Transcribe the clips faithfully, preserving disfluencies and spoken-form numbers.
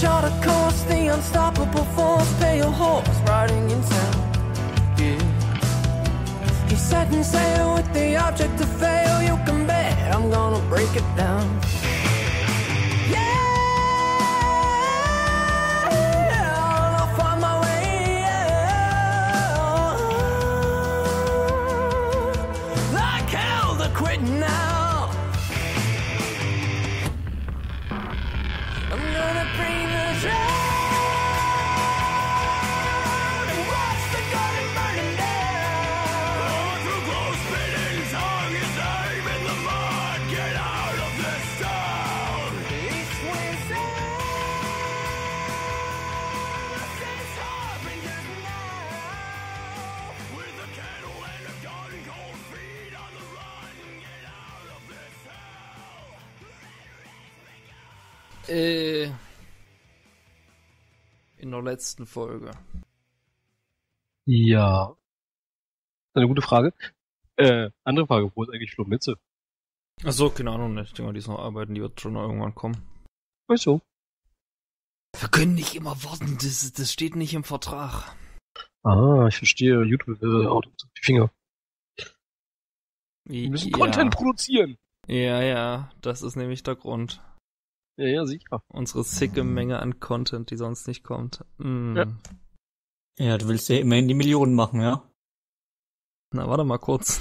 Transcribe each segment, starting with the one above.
chart a course, the unstoppable force, pale horse riding in town. Yeah. He's setting sail with the object to fail. You can bet I'm gonna break it down. Now I'm gonna bring the drought and watch the garden burning down. Going through close fittings, hung his name in the mud. Get out of this town. East wind sound sends harbingers now. With a candle and a gun, cold feet on the run. Äh, in der letzten Folge. Ja. Eine gute Frage. Äh, andere Frage, wo ist eigentlich Flo Mitze? Achso, keine Ahnung, ich denke mal, die ist noch arbeiten, die wird schon irgendwann kommen. Ach so. Wir können nicht immer warten, das, das steht nicht im Vertrag. Ah, ich verstehe, YouTube äh, haut uns auf die Finger. Wir müssen ja. Content produzieren. Ja, ja, das ist nämlich der Grund. Ja, ja, sicher. Unsere sicke Menge an Content, die sonst nicht kommt. Mm. Ja. Ja, du willst ja immerhin die Millionen machen, ja? Na, warte mal kurz.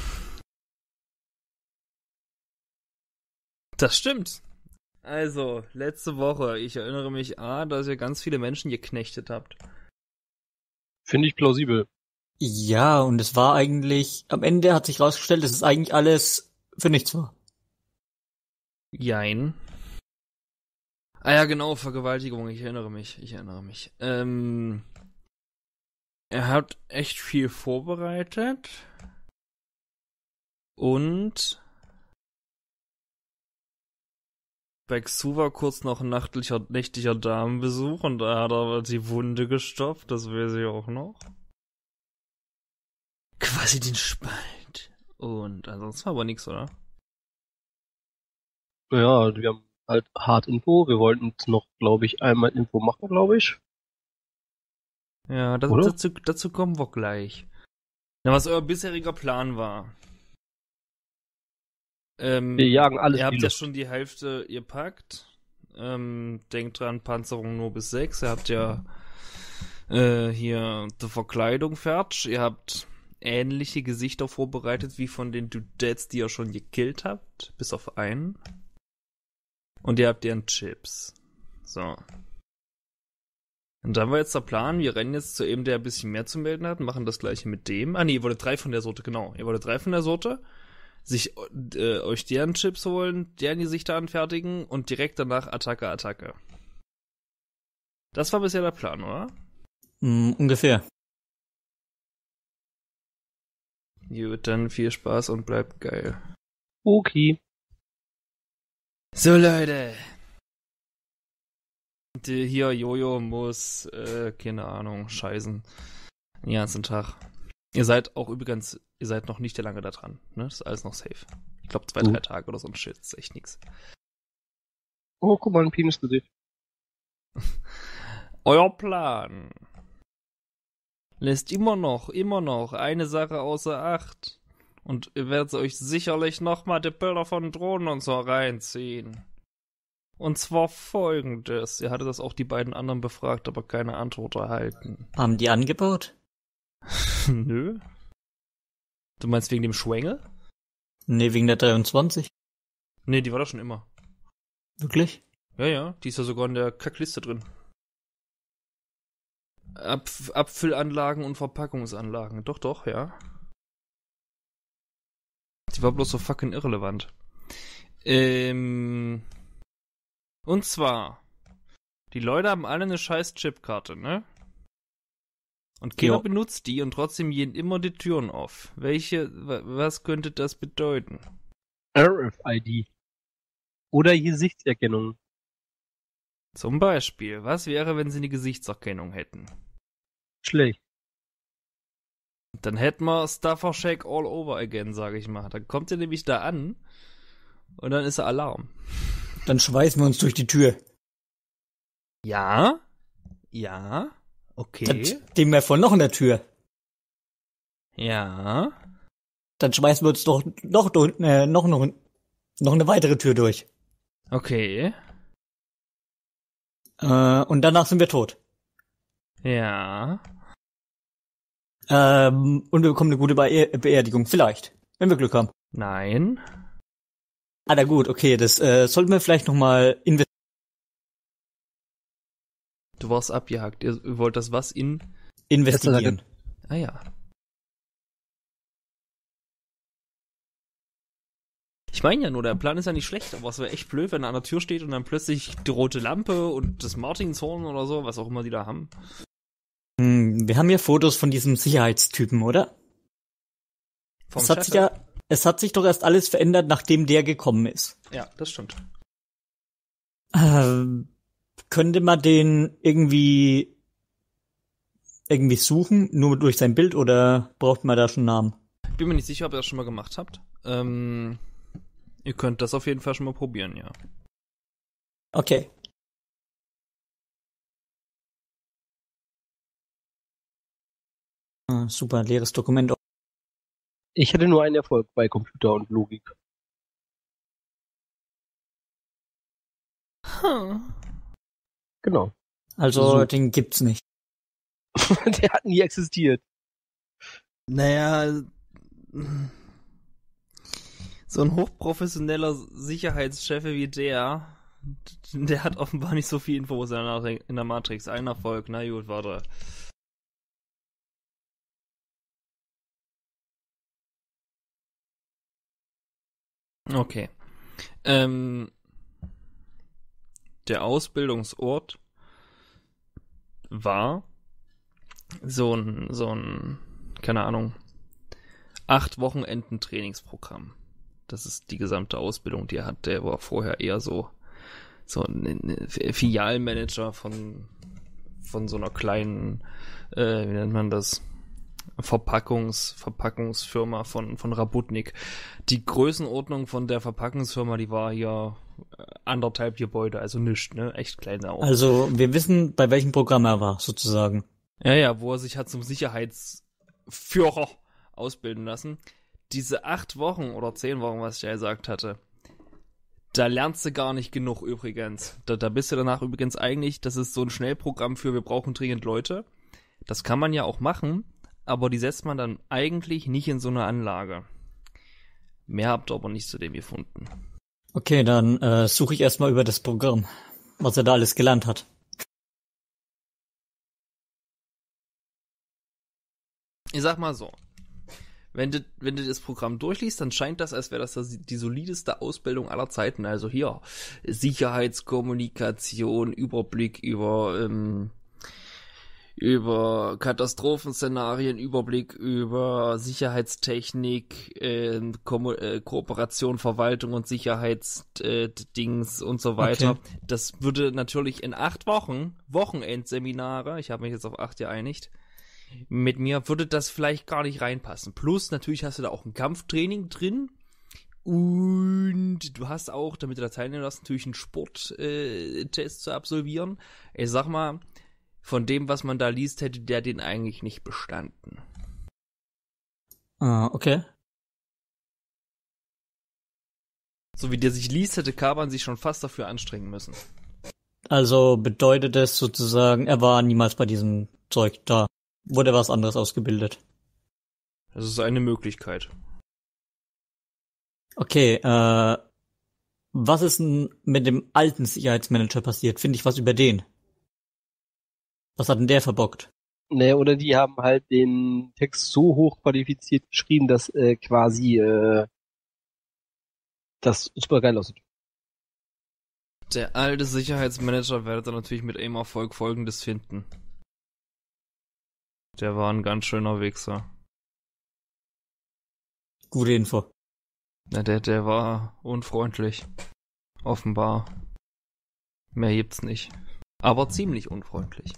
Das stimmt. Also, letzte Woche, ich erinnere mich, A, dass ihr ganz viele Menschen geknechtet habt. Finde ich plausibel. Ja, und es war eigentlich, am Ende hat sich rausgestellt, dass es eigentlich alles für nichts war. Jein. Ah ja, genau, Vergewaltigung, ich erinnere mich, ich erinnere mich. Ähm, er hat echt viel vorbereitet und bei Xu war kurz noch ein nachtlicher, nächtlicher Damenbesuch und da hat er die Wunde gestopft, das weiß ich auch noch. Quasi den Spalt. Und ansonsten war aber nichts, oder? Ja, wir haben halt hart Info. Wir wollten uns noch, glaube ich, einmal Info machen, glaube ich. Ja, das, dazu, dazu kommen wir gleich. Na, was euer bisheriger Plan war. Ähm, wir jagen alles. Ihr habt ja schon die Hälfte gepackt. Ähm, denkt dran, Panzerung nur bis sechs. Ihr habt ja äh, hier die Verkleidung fertig. Ihr habt ähnliche Gesichter vorbereitet wie von den Dudettes, die ihr schon gekillt habt. Bis auf einen. Und ihr habt deren Chips. So. Und dann war jetzt der Plan, wir rennen jetzt zu eben, der ein bisschen mehr zu melden hat, machen das gleiche mit dem. Ah nee, ihr wolltet drei von der Sorte, genau. Ihr wolltet drei von der Sorte, sich äh, euch deren Chips holen, deren Gesichter anfertigen und direkt danach Attacke, Attacke. Das war bisher der Plan, oder? Mm, ungefähr. Gut, dann viel Spaß und bleibt geil. Okay. So, Leute. Die hier, Jojo muss, äh, keine Ahnung, scheißen. Den ganzen Tag. Ihr seid auch übrigens, ihr seid noch nicht lange da dran, ne? Das ist alles noch safe. Ich glaube zwei, drei Tage oder so ein Shit, das ist echt nix. Oh, guck mal, ein Penisgesicht. Euer Plan lässt immer noch, immer noch eine Sache außer Acht. Und ihr werdet euch sicherlich nochmal die Bilder von Drohnen und so reinziehen. Und zwar folgendes. Ihr hattet das auch die beiden anderen befragt, aber keine Antwort erhalten. Haben die angebaut? Nö. Du meinst wegen dem Schwengel? Nee, wegen der dreiundzwanzig. Nee, die war da schon immer. Wirklich? Ja, ja, die ist ja sogar in der Kackliste drin. Ab- Abfüllanlagen und Verpackungsanlagen. Doch, doch, ja. Die war bloß so fucking irrelevant. Ähm. Und zwar, die Leute haben alle eine scheiß Chipkarte, ne? Und keiner Jo. benutzt die und trotzdem gehen immer die Türen auf. Welche, wa- was könnte das bedeuten? R F I D. Oder Gesichtserkennung. Zum Beispiel, was wäre, wenn sie eine Gesichtserkennung hätten? Schlecht. Dann hätten wir Stuffer Shack all over again, sage ich mal. Dann kommt er nämlich da an und dann ist er Alarm. Dann schweißen wir uns durch die Tür. Ja. Ja. Okay. Dann stehen wir vor noch einer Tür. Ja. Dann schmeißen wir uns doch noch, äh, noch, noch, noch eine weitere Tür durch. Okay. Äh, und danach sind wir tot. Ja. Ähm, und wir bekommen eine gute Be- Beerdigung. Vielleicht. Wenn wir Glück haben. Nein. Ah, na gut, okay. Das äh, sollten wir vielleicht nochmal investieren. Du warst abgehakt. Ihr wollt das was in... investigieren. Ah ja. Ich meine ja nur, der Plan ist ja nicht schlecht, aber es wäre echt blöd, wenn er an der Tür steht und dann plötzlich die rote Lampe und das Martinshorn oder so, was auch immer die da haben. Hm, wir haben hier Fotos von diesem Sicherheitstypen, oder? Vom Es hat Chef? sich ja, es hat sich doch erst alles verändert, nachdem der gekommen ist. Ja, das stimmt. Ähm, könnte man den irgendwie irgendwie suchen, nur durch sein Bild, oder braucht man da schon einen Namen? Bin mir nicht sicher, ob ihr das schon mal gemacht habt. Ähm, ihr könnt das auf jeden Fall schon mal probieren, ja. Okay. Ah, super, leeres Dokument. Ich hatte nur einen Erfolg bei Computer und Logik. Hm. Genau. Also, So. den gibt's nicht. Der hat nie existiert. Naja, so ein hochprofessioneller Sicherheitschef wie der, der hat offenbar nicht so viel Infos in der, in der Matrix. Ein Erfolg, na gut, warte. Okay. Ähm, der Ausbildungsort war so ein, so ein, keine Ahnung, acht Wochenenden Trainingsprogramm. Das ist die gesamte Ausbildung, die er hat. Der war vorher eher so, so ein, ein Filialmanager von, von so einer kleinen, äh, wie nennt man das? Verpackungs, Verpackungsfirma von, von Rabotnik. Die Größenordnung von der Verpackungsfirma, die war hier anderthalb Gebäude, also nichts, ne? Echt klein auch. Also, wir wissen, bei welchem Programm er war, sozusagen. Ja, ja, wo er sich hat zum Sicherheitsführer ausbilden lassen. Diese acht Wochen oder zehn Wochen, was ich ja gesagt hatte, da lernst du gar nicht genug übrigens. Da, da bist du danach übrigens eigentlich, das ist so ein Schnellprogramm für wir brauchen dringend Leute. Das kann man ja auch machen, aber die setzt man dann eigentlich nicht in so eine Anlage. Mehr habt ihr aber nicht zu dem gefunden. Okay, dann äh, suche ich erstmal über das Programm, was er da alles gelernt hat. Ich sag mal so, wenn du, wenn du das Programm durchliest, dann scheint das, als wäre das die solideste Ausbildung aller Zeiten. Also hier, Sicherheitskommunikation, Überblick über, ähm, über Katastrophenszenarien, Überblick über Sicherheitstechnik, äh, Ko- äh, Kooperation, Verwaltung und Sicherheitsdings äh, und so weiter. Okay. Das würde natürlich in acht Wochen, Wochenendseminare, ich habe mich jetzt auf acht geeinigt, mit mir würde das vielleicht gar nicht reinpassen. Plus, natürlich hast du da auch ein Kampftraining drin. Und du hast auch, damit du da teilnehmen darfst, natürlich einen Sporttest äh, Test zu absolvieren. Ich sag mal, von dem, was man da liest, hätte der den eigentlich nicht bestanden. Ah, okay. So wie der sich liest, hätte Kaban sich schon fast dafür anstrengen müssen. Also bedeutet es sozusagen, er war niemals bei diesem Zeug da. Wurde was anderes ausgebildet. Das ist eine Möglichkeit. Okay, äh, was ist denn mit dem alten Sicherheitsmanager passiert? Finde ich was über den. Was hat denn der verbockt? Ne, oder die haben halt den Text so hoch qualifiziert geschrieben, dass äh, quasi äh, das super geil aussieht. Der alte Sicherheitsmanager werdet ihr natürlich mit einem Erfolg Folgendes finden. Der war ein ganz schöner Wichser. Gute Info. Na, der, der war unfreundlich. Offenbar. Mehr gibt's nicht. Aber ziemlich unfreundlich.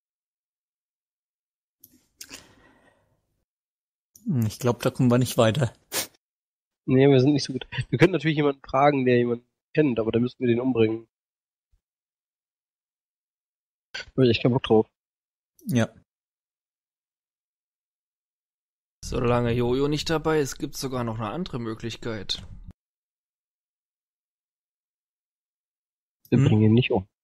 Hm, Ich glaube, da kommen wir nicht weiter. Nee, wir sind nicht so gut. Wir könnten natürlich jemanden fragen, der jemanden kennt, aber da müssten wir den umbringen. Hab ich echt keinen Bock drauf. Ja. Solange Jojo nicht dabei ist, gibt's sogar noch eine andere Möglichkeit. Wir Hm? bringen ihn nicht um.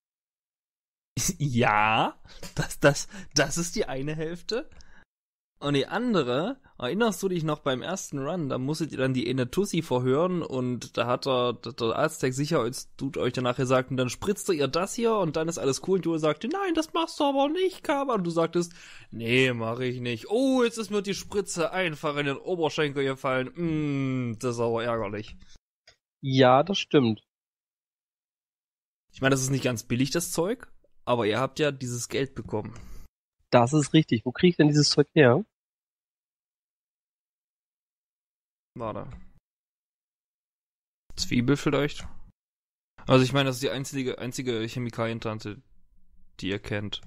Ja, das, das, das ist die eine Hälfte. Und die andere, erinnerst du dich noch beim ersten Run, da musstet ihr dann die eine Tussi verhören und da hat der, der Aztec-Sicherheitsdude euch danach gesagt, und dann spritzt ihr das hier und dann ist alles cool und Jojo sagte, nein, das machst du aber nicht, Kaba. Und du sagtest, nee, mach ich nicht. Oh, jetzt ist mir die Spritze einfach in den Oberschenkel gefallen. Mm, das ist aber ärgerlich. Ja, das stimmt. Ich meine, das ist nicht ganz billig, das Zeug, aber ihr habt ja dieses Geld bekommen. Das ist richtig. Wo krieg ich denn dieses Zeug her? Warte. Zwiebel vielleicht? Also ich meine, das ist die einzige, einzige Chemikalientante, die ihr kennt.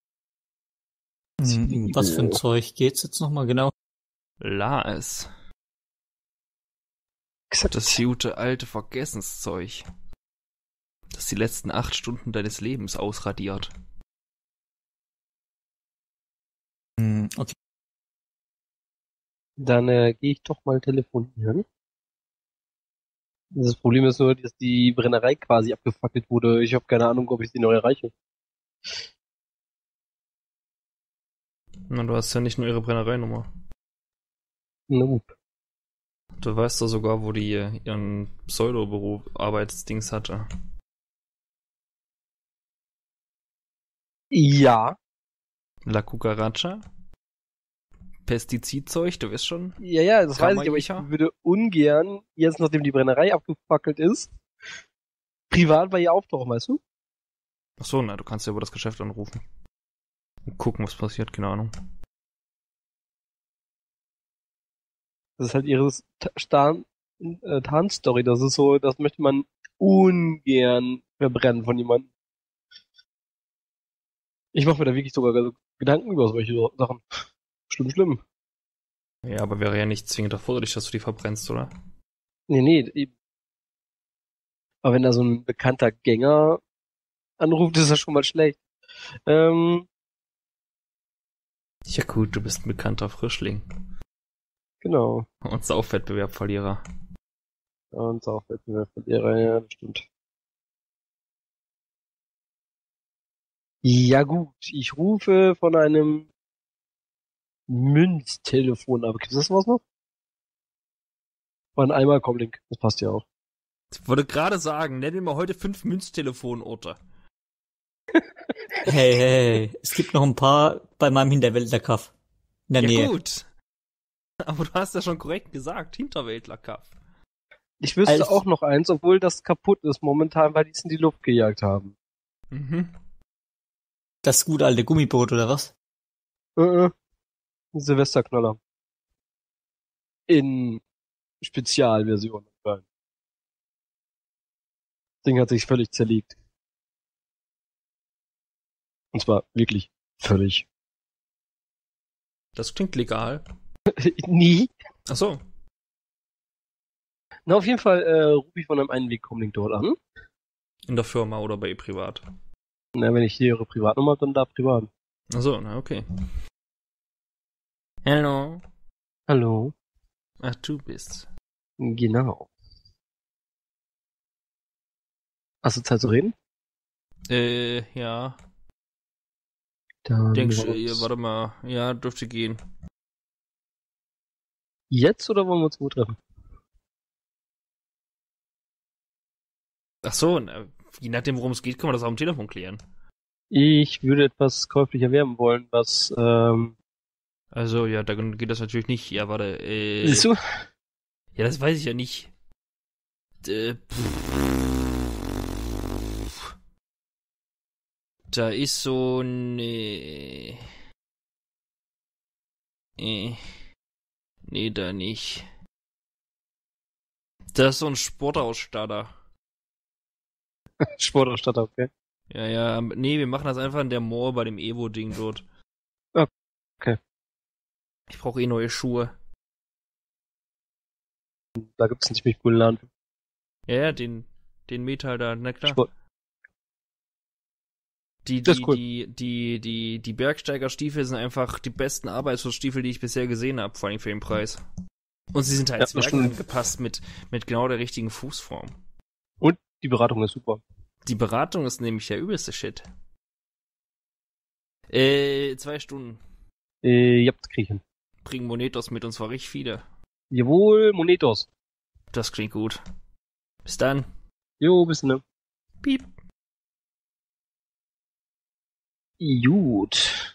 Hm, was für ein Zeug geht's jetzt nochmal genau? Laes. Das gute alte Vergessenszeug. Das die letzten acht Stunden deines Lebens ausradiert. Hm, okay. Dann äh, gehe ich doch mal telefonieren. Das Problem ist nur, dass die Brennerei quasi abgefackelt wurde. Ich habe keine Ahnung, ob ich sie noch erreiche. Na, du hast ja nicht nur ihre Brennereinummer. Na gut. Du weißt doch sogar, wo die äh, ihren Pseudo-Beruf Arbeitsdings hatte. Ja. La Cucaracha? Pestizidzeug, du weißt schon? Ja, ja, das weiß ich, aber ich Kamaicha? würde ungern, jetzt nachdem die Brennerei abgefackelt ist, privat bei ihr auftauchen, weißt du? Achso, na, du kannst ja über das Geschäft anrufen. Und gucken, was passiert, keine Ahnung. Das ist halt ihre Stan äh, Tarnstory. Das ist so, das möchte man ungern verbrennen von jemandem. Ich mache mir da wirklich sogar Gedanken über solche Sachen. Schlimm, schlimm. Ja, aber wäre ja nicht zwingend erforderlich, dass du die verbrennst, oder? Nee, nee, eben. Aber wenn da so ein bekannter Gänger anruft, ist das schon mal schlecht. Ähm, Ja gut, du bist ein bekannter Frischling. genau. Und Saufwettbewerbverlierer. Und auch Wettbewerbsverlierer, ja, das stimmt. Ja gut, ich rufe von einem Münztelefon ab. Gibt es das was noch? War ein Eimer-Comlink, das passt ja auch. Ich wollte gerade sagen, nenn mir mal heute fünf Münztelefonorte. Hey, hey, hey, es gibt noch ein paar bei meinem Hinterwäldler-Kaff. In der Ja Nähe. gut. Aber du hast ja schon korrekt gesagt, Hinterwäldler-Kaff. Ich wüsste Als- auch noch eins, obwohl das kaputt ist momentan, weil die es in die Luft gejagt haben. Mhm. Das gute alte Gummiboot, oder was? Äh, äh. Silvesterknaller. In Spezialversion. Das Ding hat sich völlig zerlegt. Und zwar wirklich völlig. Das klingt legal. Nie. Ach so. Na, auf jeden Fall äh, rufe ich von einem Einweg-Comlink dort an. In der Firma oder bei ihr privat. Na, wenn ich hier ihre Privatnummer habe, dann da privat. Ach so, na okay. Hallo. Hallo. Ach, du bist. Genau. Hast du Zeit zu reden? Äh, ja. Dann Denk, wollen wir äh, uns warte mal. Ja, dürfte gehen. jetzt oder wollen wir uns wo treffen? Ach so, na, je nachdem, worum es geht, können wir das auch am Telefon klären. Ich würde etwas käuflich erwerben wollen, was, ähm, Also, ja, da geht das natürlich nicht. Ja, warte, äh. siehst du? Ja, das weiß ich ja nicht. Äh, Da ist so ein. Äh, äh, nee, da nicht. Da ist so ein Sportausstatter. Sportausstatter, okay. Ja, ja, nee, wir machen das einfach in der Mall bei dem Evo-Ding dort. Okay. Ich brauche eh neue Schuhe. Da gibt's einen ziemlich coolen Laden. Ja, ja, den, den Metall da, na klar. Sport. Die, Das die, ist cool. die, die, die, die Bergsteigerstiefel sind einfach die besten Arbeitsschutzstiefel, die ich bisher gesehen habe, vor allem für den Preis. Und sie sind halt Ja, das Zwergen stimmt. angepasst mit, mit genau der richtigen Fußform. Und die Beratung ist super. Die Beratung ist nämlich der übelste Shit. Äh, zwei Stunden. Äh, ja, das krieg ich hin. Bringen Monetos mit, und zwar richtig viele. Jawohl, Monetos. Das klingt gut. Bis dann. Jo, bis dann. Piep. Gut.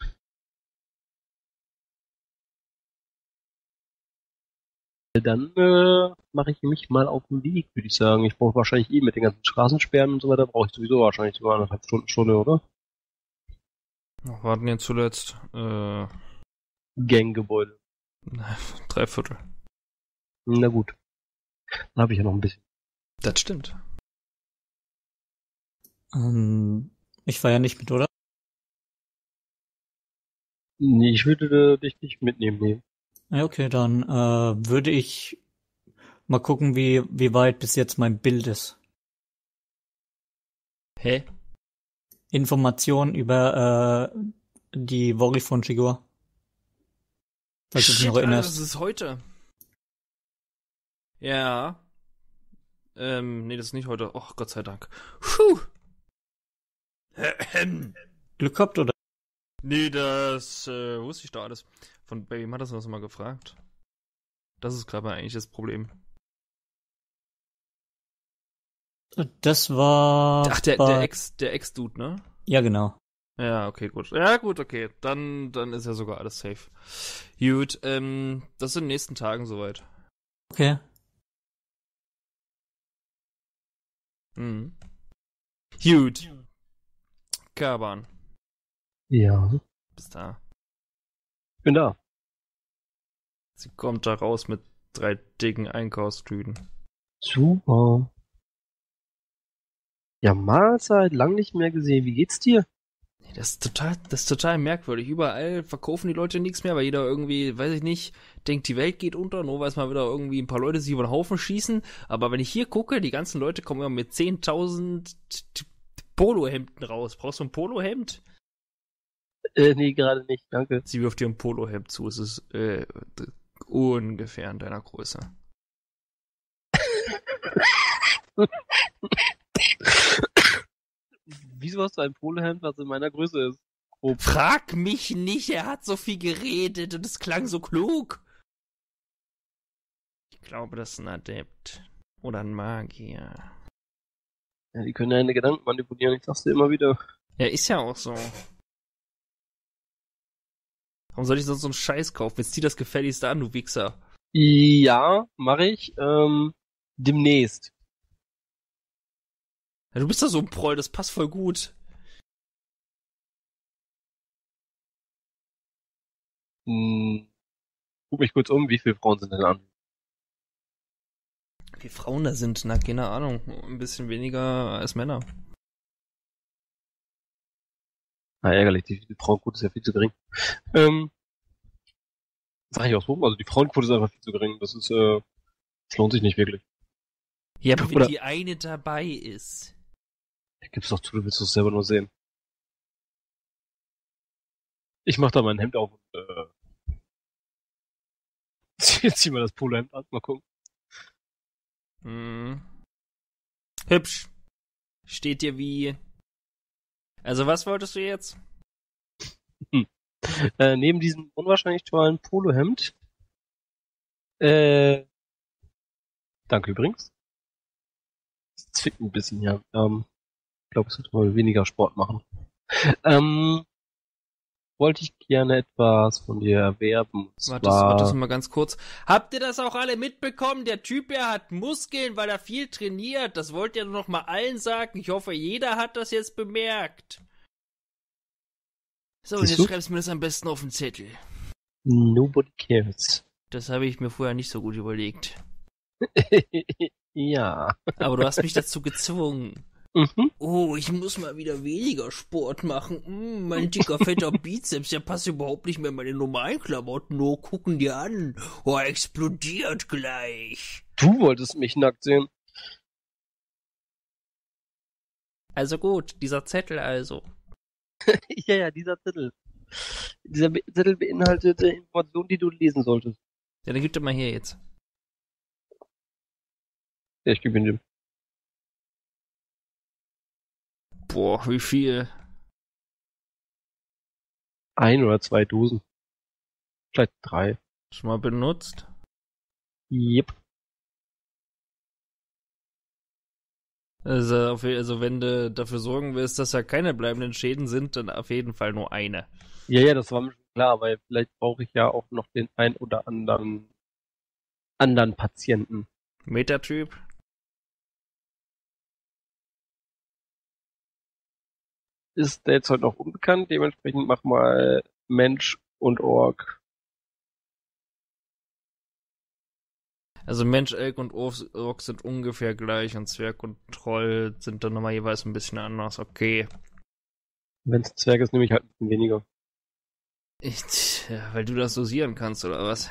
Dann äh, mache ich mich mal auf den Weg, würde ich sagen. Ich brauche wahrscheinlich eh mit den ganzen Straßensperren und so weiter, brauche ich sowieso wahrscheinlich sogar eineinhalb Stunden, Stunde, oder? Noch warten jetzt zuletzt. Äh, Ganggebäude. drei Viertel. Na gut. Dann habe ich ja noch ein bisschen. Das stimmt. Ähm, ich war ja nicht mit, oder? Nee, ich würde äh, dich nicht mitnehmen, nee. Ja, okay, dann äh, würde ich mal gucken, wie, wie weit bis jetzt mein Bild ist. Hä? Informationen über äh, die Vorifon-Figur. Falls du dich Shit, noch Alter, das erinnerst. ist heute. Ja. Ähm, nee, das ist nicht heute. Oh, Gott sei Dank. Puh. Glück gehabt, oder? Nee, das äh, wusste ich doch alles. Von bei wem hat das noch mal gefragt? Das ist gerade eigentlich das Problem. Das war Ach, der, bei... der Ex, der Ex-Dude, ne? Ja, genau. Ja, okay, gut. Ja, gut, okay. Dann, dann ist ja sogar alles safe. Gut, ähm, das ist in den nächsten Tagen soweit. Okay. Mhm. Gut. Kaban. Ja. Bis da. Ich bin da. Sie kommt da raus mit drei dicken Einkaufstüten. Super. Ja, Mahlzeit, lang nicht mehr gesehen. Wie geht's dir? Nee, das ist total, das ist total merkwürdig. Überall verkaufen die Leute nichts mehr, weil jeder irgendwie, weiß ich nicht, denkt, die Welt geht unter, nur weil es mal wieder irgendwie ein paar Leute sich über den Haufen schießen. Aber wenn ich hier gucke, die ganzen Leute kommen immer mit zehntausend Polohemden raus. Brauchst du ein Polohemd? Äh, nee, gerade nicht, danke. Sie wirft dir ein Polohemd zu. Es ist äh, ungefähr in deiner Größe. Wieso hast du ein Polohemd, was in meiner Größe ist? Grob. Frag mich nicht, er hat so viel geredet und es klang so klug. Ich glaube, das ist ein Adept. Oder ein Magier. Ja, die können deine Gedanken manipulieren, ich sag's dir immer wieder. Ja, ist ja auch so. Warum soll ich sonst so einen Scheiß kaufen? Jetzt zieh das Gefälligste an, du Wichser. Ja, mache ich. Ähm, demnächst. Ja, du bist doch so ein Proll, das passt voll gut. Hm, guck mich kurz um, wie viele Frauen sind denn an? Wie Frauen da sind, na, keine Ahnung. Ein bisschen weniger als Männer. Na, ärgerlich, die, die Frauenquote ist ja viel zu gering. Ähm, sag ich auch so, also die Frauenquote ist einfach viel zu gering. Das ist, äh, das lohnt sich nicht wirklich. Ja, aber wenn Oder- die eine dabei ist. Gib's doch zu, du willst es selber nur sehen. Ich mach da mein Hemd auf und, äh, zieh, zieh mal das Polohemd an, mal gucken. Hm. Hübsch. Steht dir wie... Also was wolltest du jetzt? Äh, neben diesem unwahrscheinlich tollen Polohemd, äh, danke übrigens. Es zwickt ein bisschen, ja. Ähm, ich glaube, ich sollte mal weniger Sport machen. Ähm, wollte ich gerne etwas von dir erwerben. Und Warte, zwar, warte mal ganz kurz. Habt ihr das auch alle mitbekommen? Der Typ, er hat Muskeln, weil er viel trainiert. Das wollt ihr doch noch mal allen sagen. Ich hoffe, jeder hat das jetzt bemerkt. So, und Siehst jetzt du? schreibst du mir das am besten auf den Zettel. Nobody cares. Das habe ich mir vorher nicht so gut überlegt. Ja. Aber du hast mich dazu gezwungen. Mhm. Oh, ich muss mal wieder weniger Sport machen. Mm, mein dicker, fetter Bizeps, der passt überhaupt nicht mehr in meine normalen Klamotten. Oh, gucken die an. Oh, er explodiert gleich. Du wolltest mich nackt sehen. Also gut, dieser Zettel also. Ja, ja, dieser Zettel. Dieser Be- Zettel beinhaltete Informationen, die du lesen solltest. Ja, dann gib doch mal her jetzt. Ja, ich gebe ihn dem. Boah, wie viel? Ein oder zwei Dosen. Vielleicht drei. Schon mal benutzt? Yep. Also, auf, je- also wenn du dafür sorgen willst, dass da keine bleibenden Schäden sind, dann auf jeden Fall nur eine. Ja, ja, das war mir schon klar, weil vielleicht brauche ich ja auch noch den ein oder anderen anderen Patienten. Metatyp? Ist derzeit noch unbekannt, dementsprechend mach mal Mensch und Ork. Also Mensch, Elk und Ork Ork sind ungefähr gleich und Zwerg und Troll sind dann nochmal jeweils ein bisschen anders. Okay. Wenn es Zwerg ist, nehme ich halt ein bisschen weniger. Ich, ja, weil du das dosieren kannst, oder was?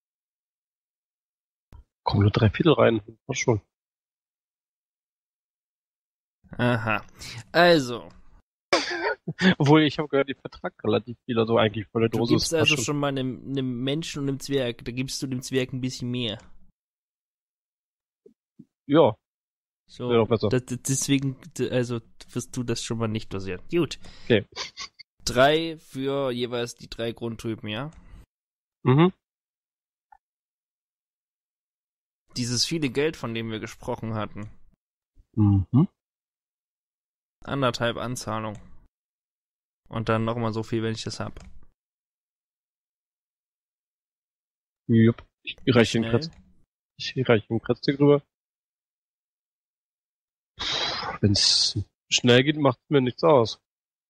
Kommen nur drei Viertel rein. Das schon. Aha. Also, Obwohl, ich habe gehört, die Vertrag relativ viel, also eigentlich voll der du Dose. gibst also schon mal einem, einem Menschen und einem Zwerg, da gibst du dem Zwerg ein bisschen mehr. Ja, So, wäre doch besser. das, das- deswegen, also wirst du das schon mal nicht dosieren. Gut. Okay. Drei für jeweils die drei Grundtypen, ja? Mhm. Dieses viele Geld, von dem wir gesprochen hatten. Mhm. Anderthalb Anzahlung. Und dann nochmal so viel, wenn ich das hab. Jupp. Ich reiche den Schnell. Kretz. Ich reiche den Kretz rüber. Wenn es schnell geht, macht mir nichts aus.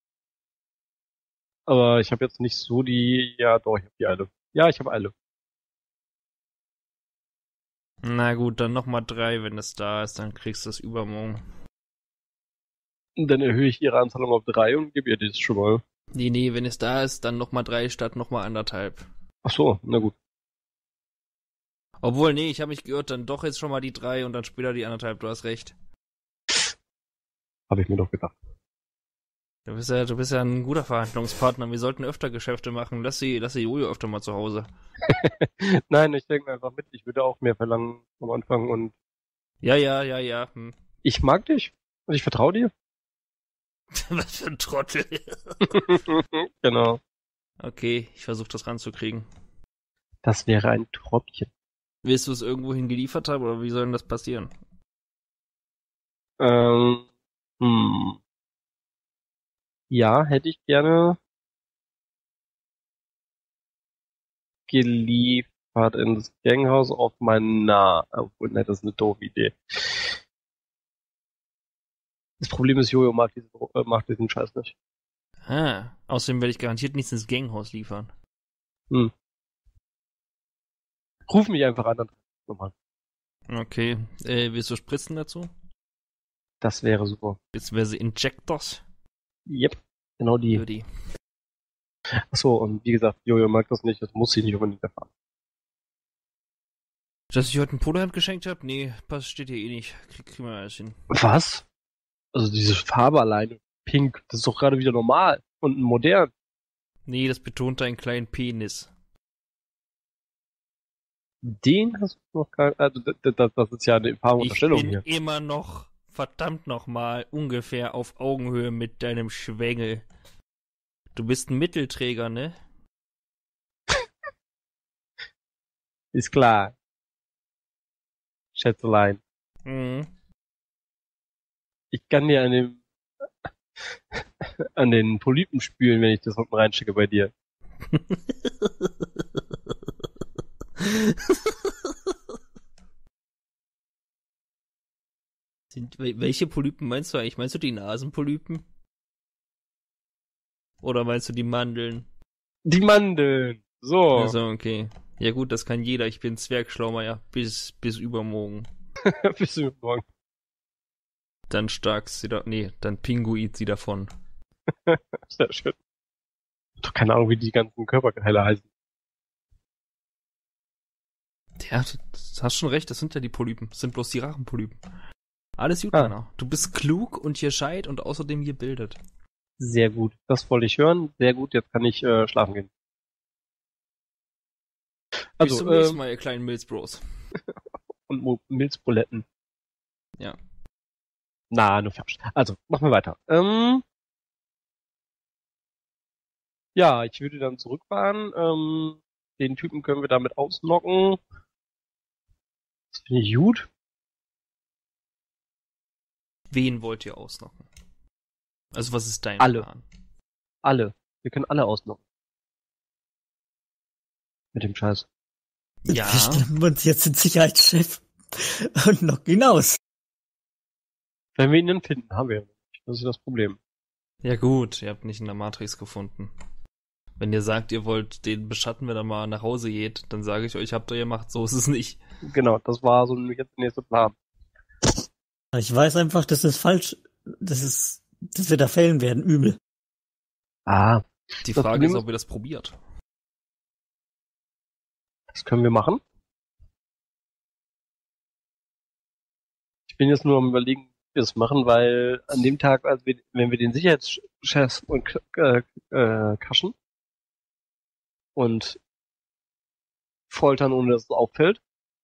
Aber ich habe jetzt nicht so die. Ja, doch, ich habe die alle. Ja, ich habe alle. Na gut, dann nochmal drei, wenn es da ist, dann kriegst du es übermorgen. Und dann erhöhe ich ihre Anzahlung auf drei und gebe ihr das schon mal. Nee, nee, wenn es da ist, dann nochmal drei statt nochmal anderthalb. Ach so, na gut. Obwohl, nee, ich habe mich geirrt, dann doch jetzt schon mal die drei und dann später die anderthalb, du hast recht. Habe ich mir doch gedacht. Du bist ja, du bist ja ein guter Verhandlungspartner, wir sollten öfter Geschäfte machen, lass sie, lass sie Jojo öfter mal zu Hause. Nein, ich denke mir einfach mit, ich würde auch mehr verlangen am Anfang und Ja, ja, ja, ja. Hm. ich mag dich und ich vertraue dir. Was für ein Trottel. Genau. Okay, ich versuche das ranzukriegen. Das wäre ein Tropfchen. Willst du es irgendwohin geliefert haben oder wie soll denn das passieren? Ähm, hm. Ja, hätte ich gerne geliefert ins Ganghaus auf mein Nah. Obwohl, ne, das ist eine doofe Idee. Das Problem ist, Jojo mag diesen, äh, mag diesen Scheiß nicht. Ah, außerdem werde ich garantiert nichts ins Ganghaus liefern. Hm. Ruf mich einfach an, dann nochmal. Okay, äh, willst du Spritzen dazu? Das wäre super. Beziehungsweise Injectors? Yep, genau die. Judy. Achso, und wie gesagt, Jojo mag das nicht, das muss sie nicht unbedingt erfahren. Dass ich heute ein Polohemd geschenkt habe? Nee, passt, steht hier eh nicht. Krieg, kriegen wir alles hin. Was? Also diese Farbe alleine, pink, das ist doch gerade wieder normal und modern. Nee, das betont deinen kleinen Penis. Den hast du noch gar also das, das, das ist ja eine Ich Farbenunterstellung bin hier. immer noch, verdammt nochmal, ungefähr auf Augenhöhe mit deinem Schwengel. Du bist ein Mittelträger, ne? Ist klar. Schätzelein. Mhm. Ich kann dir an dem an den Polypen spülen, wenn ich das unten reinschicke bei dir. Sind, welche Polypen meinst du eigentlich? Meinst du die Nasenpolypen? Oder meinst du die Mandeln? Die Mandeln. So. Also, okay. Ja gut, das kann jeder. Ich bin Zwergschlaumeier. Bis, bis übermorgen. Bis morgen. Dann stark sie da, nee, dann Pinguid sie davon. Sehr schön. Ich hab doch keine Ahnung, wie die ganzen Körperteile heißen. Ja, du hast schon recht, das sind ja die Polypen. Das sind bloß die Rachenpolypen. Alles gut, Ah. Männer. Du bist klug und gescheit und außerdem gebildet. Sehr gut. Das wollte ich hören. Sehr gut, jetzt kann ich äh, schlafen gehen. Bis Also, zum nächsten ähm, Mal, ihr kleinen Mills Bros. und Mo- Milzbuletten. Ja. Na, nur Quatsch. Also, machen wir weiter. Ähm, ja, ich würde dann zurückfahren. Ähm, den Typen können wir damit ausnocken. Das finde ich gut. Wen wollt ihr ausnocken? Also, was ist dein Alle. Plan? Alle. Wir können alle ausnocken. Mit dem Scheiß. Ja. Wir stellen uns jetzt den Sicherheitschef und knocken ihn aus. Wenn wir ihn dann finden, haben wir ihn nicht. Das ist das Problem. Ja gut, ihr habt nicht in der Matrix gefunden. Wenn ihr sagt, ihr wollt den beschatten, wenn er mal nach Hause geht, dann sage ich euch, habt ihr gemacht, so ist es nicht. Genau, das war so jetzt der nächste Plan. Ich weiß einfach, dass das falsch, das ist, dass wir da fällen werden, übel. Ah, Die Das Frage Problem ist, ist- ob ihr das probiert. das können wir machen. Ich bin jetzt nur am überlegen, wie wir es machen, weil an dem Tag, als wir, wenn wir den Sicherheitschef und äh, äh, kaschen und foltern, ohne dass es auffällt,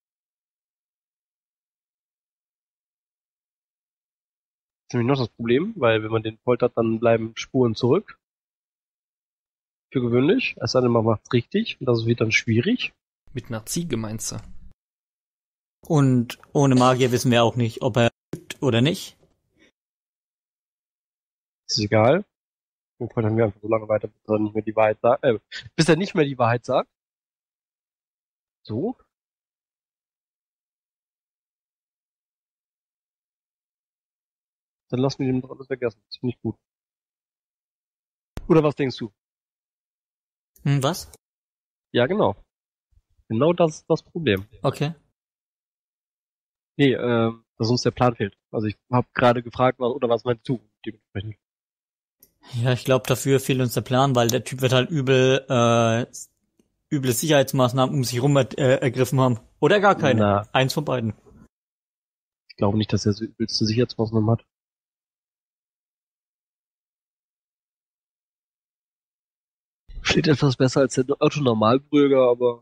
ist nämlich noch das Problem, weil wenn man den foltert, dann bleiben Spuren zurück. Für gewöhnlich. Es sei denn, man macht es richtig und das wird dann schwierig. Mit einer Ziege meinst du? Und ohne Magier wissen wir auch nicht, ob er lügt oder nicht. Ist egal. Dann foltern wir einfach so lange weiter, bis er nicht mehr die Wahrheit sagt. Äh, bis er nicht mehr die Wahrheit sagt. So. Dann lassen wir dem doch alles vergessen. Das finde ich gut. Oder was denkst du? Hm, was? Ja, genau. Genau das ist das Problem. Okay. Nee, äh, dass uns der Plan fehlt. Also ich habe gerade gefragt, was, oder was meinst du? Dementsprechend. Ja, ich glaube, dafür fehlt uns der Plan, weil der Typ wird halt übel, äh, üble Sicherheitsmaßnahmen um sich rum äh, ergriffen haben. Oder gar keine. Na. Eins von beiden. Ich glaube nicht, dass er so übelste Sicherheitsmaßnahmen hat. Steht etwas besser als der Autonormalbürger, aber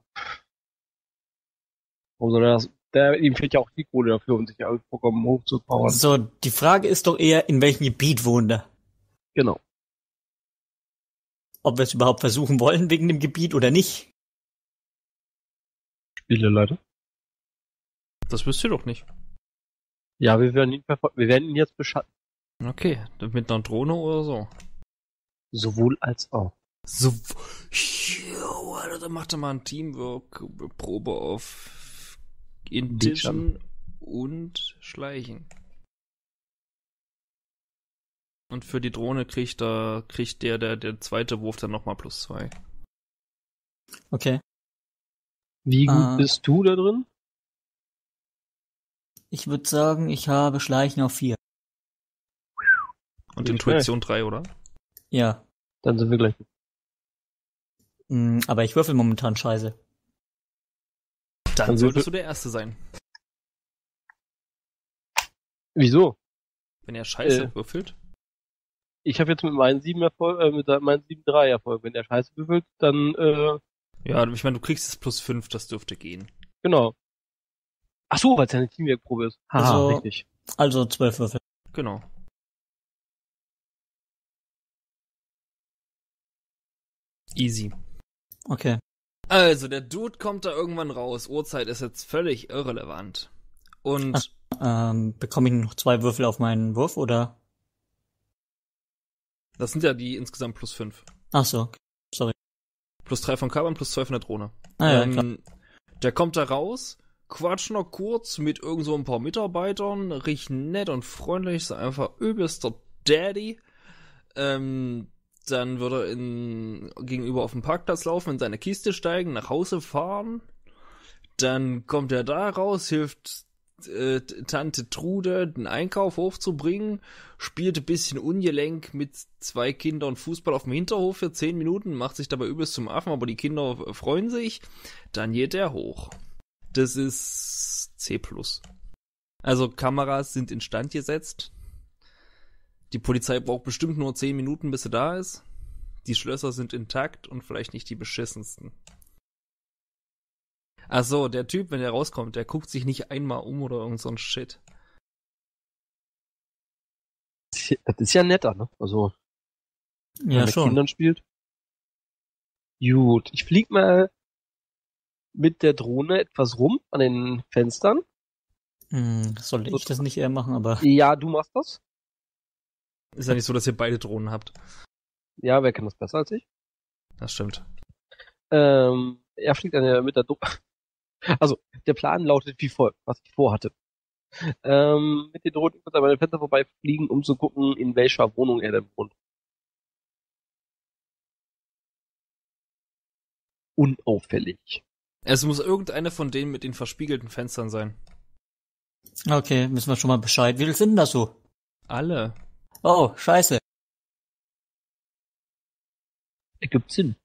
warum soll er das? Der, ihm fehlt ja auch die Kohle dafür, um sich ja alles vollkommen hochzupowern. So, die Frage ist doch eher, in welchem Gebiet wohnt er? Genau. Ob wir es überhaupt versuchen wollen wegen dem Gebiet oder nicht. Spiele, Leute. Das wisst ihr doch nicht. Ja, wir werden ihn verfolgen. Wir werden ihn jetzt beschatten. Okay, mit einer Drohne oder so. Sowohl als auch. So, jo, Alter, dann macht er mal ein Teamwork-Probe auf Intuition und Schleichen. Und für die Drohne kriegt er, kriegt der, der, der zweite Wurf dann nochmal plus zwei. Okay. Wie gut Ah. bist du da drin? Ich würde sagen, ich habe Schleichen auf vier. Und Nicht Intuition drei, oder? Ja. Dann sind wir gleich. Mm, aber ich würfel momentan scheiße. Dann Dann solltest würfel- du der Erste sein. Wieso? Wenn er Scheiße Äh. würfelt. Ich habe jetzt mit meinen sieben Erfolg, äh, mit meinen sieben drei Erfolg. Wenn der Scheiße würfelt, dann, äh, Ja, ich meine, du kriegst es plus fünf, das dürfte gehen. genau. Ach so, weil es ja eine Teamwork-Probe ist. Haha, Also- richtig. Also zwölf Würfel. Genau. Easy. Okay. Also, der Dude kommt da irgendwann raus. Uhrzeit ist jetzt völlig irrelevant. Und Ähm, bekomme ich noch zwei Würfel auf meinen Wurf, oder? das sind ja die insgesamt plus fünf. Ach so. Plus drei von Carbon, plus zwei von der Drohne. Ah, ja, klar. ähm, der kommt da raus, quatscht noch kurz mit irgend so ein paar Mitarbeitern, riecht nett und freundlich, ist einfach übelster Daddy. Ähm, dann wird er in, gegenüber auf dem Parkplatz laufen, in seine Kiste steigen, nach Hause fahren. Dann kommt er da raus, hilft äh, Tante Trude, den Einkauf hochzubringen, spielt ein bisschen ungelenk mit zwei Kindern Fußball auf dem Hinterhof für zehn Minuten, macht sich dabei übelst zum Affen, aber die Kinder freuen sich. Dann geht er hoch. Das ist C plus. Also Kameras sind instand gesetzt. Die Polizei braucht bestimmt nur zehn Minuten, bis sie da ist. Die Schlösser sind intakt und vielleicht nicht die beschissensten. Ach so, der Typ, wenn der rauskommt, der guckt sich nicht einmal um oder irgend so ein Shit. Das ist ja netter, ne? Also, wenn Ja, man mit schon. Kindern spielt. Gut, ich flieg mal mit der Drohne etwas rum an den Fenstern. Hm, sollte ich das nicht eher machen, aber Ja, du machst das. Ist ja nicht so, dass ihr beide Drohnen habt. Ja, wer kann das besser als ich? Das stimmt. Ähm, er fliegt an der, mit der Drohne. Also, der Plan lautet wie folgt, was ich vorhatte. Ähm, mit den Drohnen kurz an meinem Fenster vorbeifliegen, um zu gucken, in welcher Wohnung er denn wohnt. Unauffällig. Es muss irgendeine von denen mit den verspiegelten Fenstern sein. okay, wissen wir schon mal Bescheid. Wie viel sind denn das so? Alle. Oh, scheiße. Ergibt Sinn.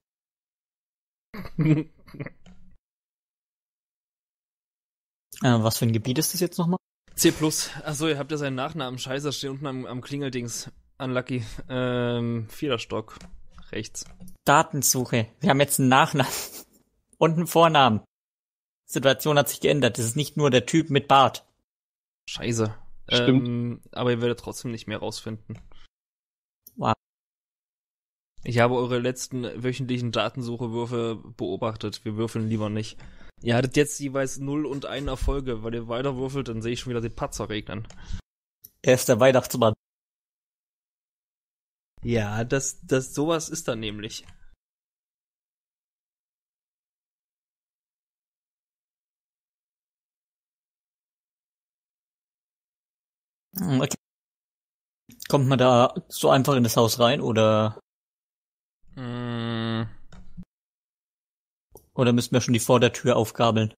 Äh, was für ein Gebiet ist das jetzt nochmal? C plus. Achso, ihr habt ja seinen Nachnamen. Scheiße, steht unten am, am Klingeldings. Unlucky. Ähm, vierter Stock. Rechts. Datensuche. Wir haben jetzt einen Nachnamen und einen Vornamen. Situation hat sich geändert. Das ist nicht nur der Typ mit Bart. Scheiße. Stimmt. Ähm, aber ihr werdet trotzdem nicht mehr rausfinden. Wow. Ich habe eure letzten wöchentlichen Datensuchewürfe beobachtet. Wir würfeln lieber nicht. Ihr hattet jetzt jeweils null und einen Erfolge. Weil ihr weiter würfelt, dann sehe ich schon wieder die Patzer regnen. Er ist der Weihnachtsmann. Ja, das, das, sowas ist dann nämlich. Hm, okay. Kommt man da so einfach in das Haus rein oder Mm, oder müssen wir schon die Vordertür aufgabeln?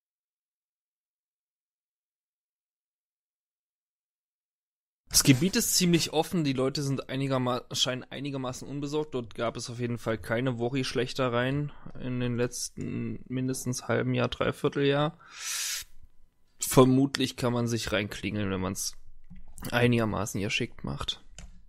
Das Gebiet ist ziemlich offen, die Leute sind einigermaßen, scheinen einigermaßen unbesorgt. Dort gab es auf jeden Fall keine Worry-Schlechtereien in den letzten mindestens halben Jahr, Dreivierteljahr. Vermutlich kann man sich reinklingeln, wenn man es einigermaßen geschickt macht.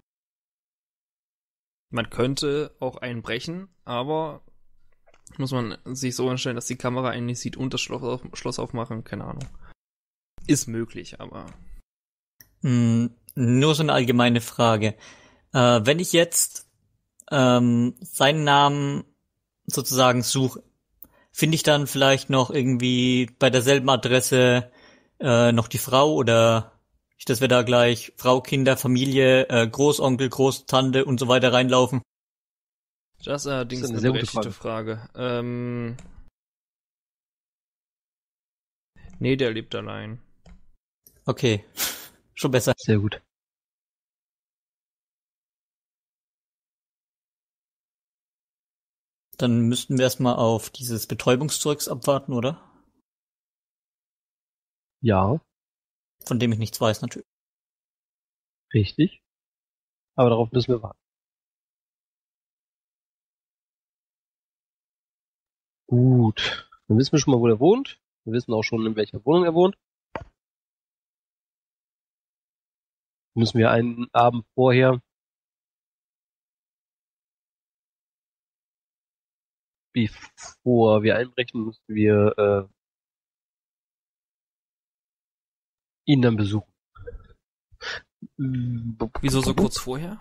Man könnte auch einbrechen, aber muss man sich so anstellen, dass die Kamera einen nicht sieht und das Schloss, auf, Schloss aufmachen, keine Ahnung. Ist möglich, aber... Hm, nur so eine allgemeine Frage. Äh, wenn ich jetzt ähm, seinen Namen sozusagen suche, finde ich dann vielleicht noch irgendwie bei derselben Adresse äh, noch die Frau oder nicht, dass wir da gleich Frau, Kinder, Familie, äh, Großonkel, Großtante und so weiter reinlaufen? Das ist allerdings Das ist eine, eine sehr berechtigte gute Frage. Ähm... Nee, der lebt allein. Okay, schon besser. Sehr gut. Dann müssten wir erstmal auf dieses Betäubungszeugs abwarten, oder? Ja, Von dem ich nichts weiß, natürlich. richtig. Aber darauf müssen wir warten. Gut. Dann wissen wir schon mal, wo er wohnt. Wir wissen auch schon, in welcher Wohnung er wohnt. Müssen wir einen Abend vorher, bevor wir einbrechen, müssen wir äh, ihn dann besuchen. Wieso so kurz vorher?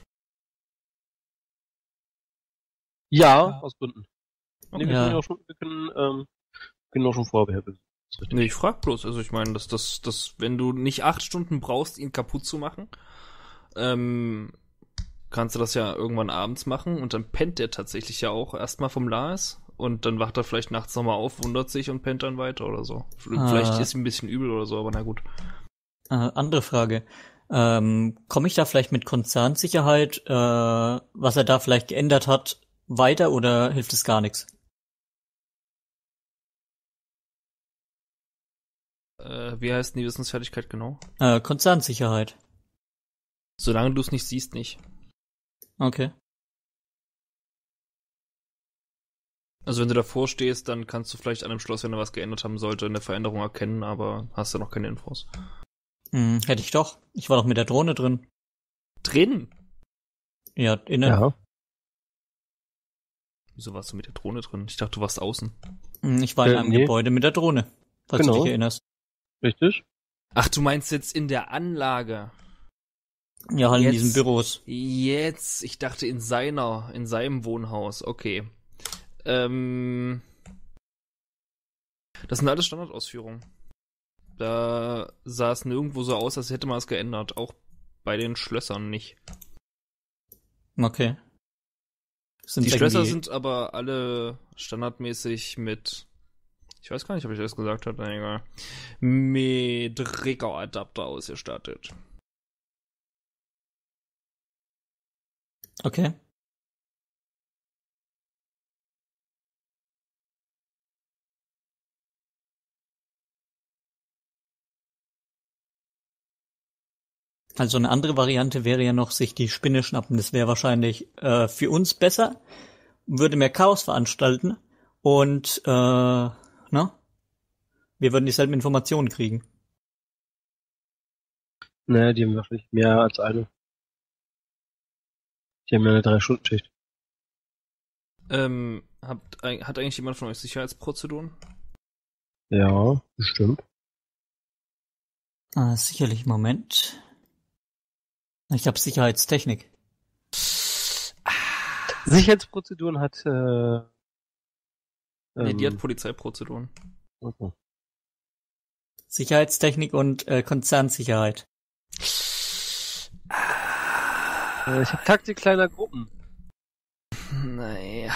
Ja, aus Gründen. Nee, wir Ja. können ja auch schon, wir können, ähm, können auch schon vorher besuchen. Das ist richtig. Nee, ich frag bloß. Also ich meine, dass das, das, wenn du nicht acht Stunden brauchst, ihn kaputt zu machen, ähm, kannst du das ja irgendwann abends machen und dann pennt der tatsächlich ja auch erstmal vom Lars und dann wacht er vielleicht nachts nochmal auf, wundert sich und pennt dann weiter oder so. Vielleicht Ah. ist ihm ein bisschen übel oder so, aber na gut. Äh, andere Frage. Ähm, komme ich da vielleicht mit Konzernsicherheit, äh, was er da vielleicht geändert hat, weiter oder hilft es gar nichts? Äh, wie heißt denn die Wissensfertigkeit genau? Äh, Konzernsicherheit. Solange du es nicht siehst, nicht. Okay. Also wenn du davor stehst, dann kannst du vielleicht an dem Schloss, wenn er was geändert haben sollte, eine Veränderung erkennen, aber hast du noch keine Infos. Hm, hätte ich doch. Ich war doch mit der Drohne drin. Drin? Ja, innen. Ja. Wieso warst du mit der Drohne drin? Ich dachte, du warst außen. Hm, Ich war in Äh, einem nee. Gebäude mit der Drohne, falls Genau. du dich erinnerst. Richtig? Ach, du meinst jetzt in der Anlage. Ja, halt in Jetzt- diesen Büros. Jetzt, ich dachte in seiner, in seinem Wohnhaus. Okay. Ähm, das sind alles Standardausführungen. Da sah es nirgendwo so aus, als hätte man es geändert. Auch bei den Schlössern nicht. Okay. Sind Die Schlösser irgendwie- sind aber alle standardmäßig mit, ich weiß gar nicht, ob ich das gesagt habe, na egal, mit Regauadapter ausgestattet. Okay. Also eine andere Variante wäre ja noch, sich die Spinne schnappen. Das wäre wahrscheinlich äh, für uns besser, würde mehr Chaos veranstalten und äh, ne? Wir würden dieselben Informationen kriegen. Naja, die haben wahrscheinlich mehr als eine. Die haben ja eine Drei-Stunden-Schicht. Ähm, habt, eig- hat eigentlich jemand von euch Sicherheitsprozeduren? Ja, bestimmt. Ah, sicherlich, Moment. Ich habe Sicherheitstechnik. Sicherheitsprozeduren hat, äh, Nee, die hat ähm, Polizeiprozeduren. okay. Sicherheitstechnik und äh, Konzernsicherheit. Äh, ich habe Taktik kleiner Gruppen. Naja.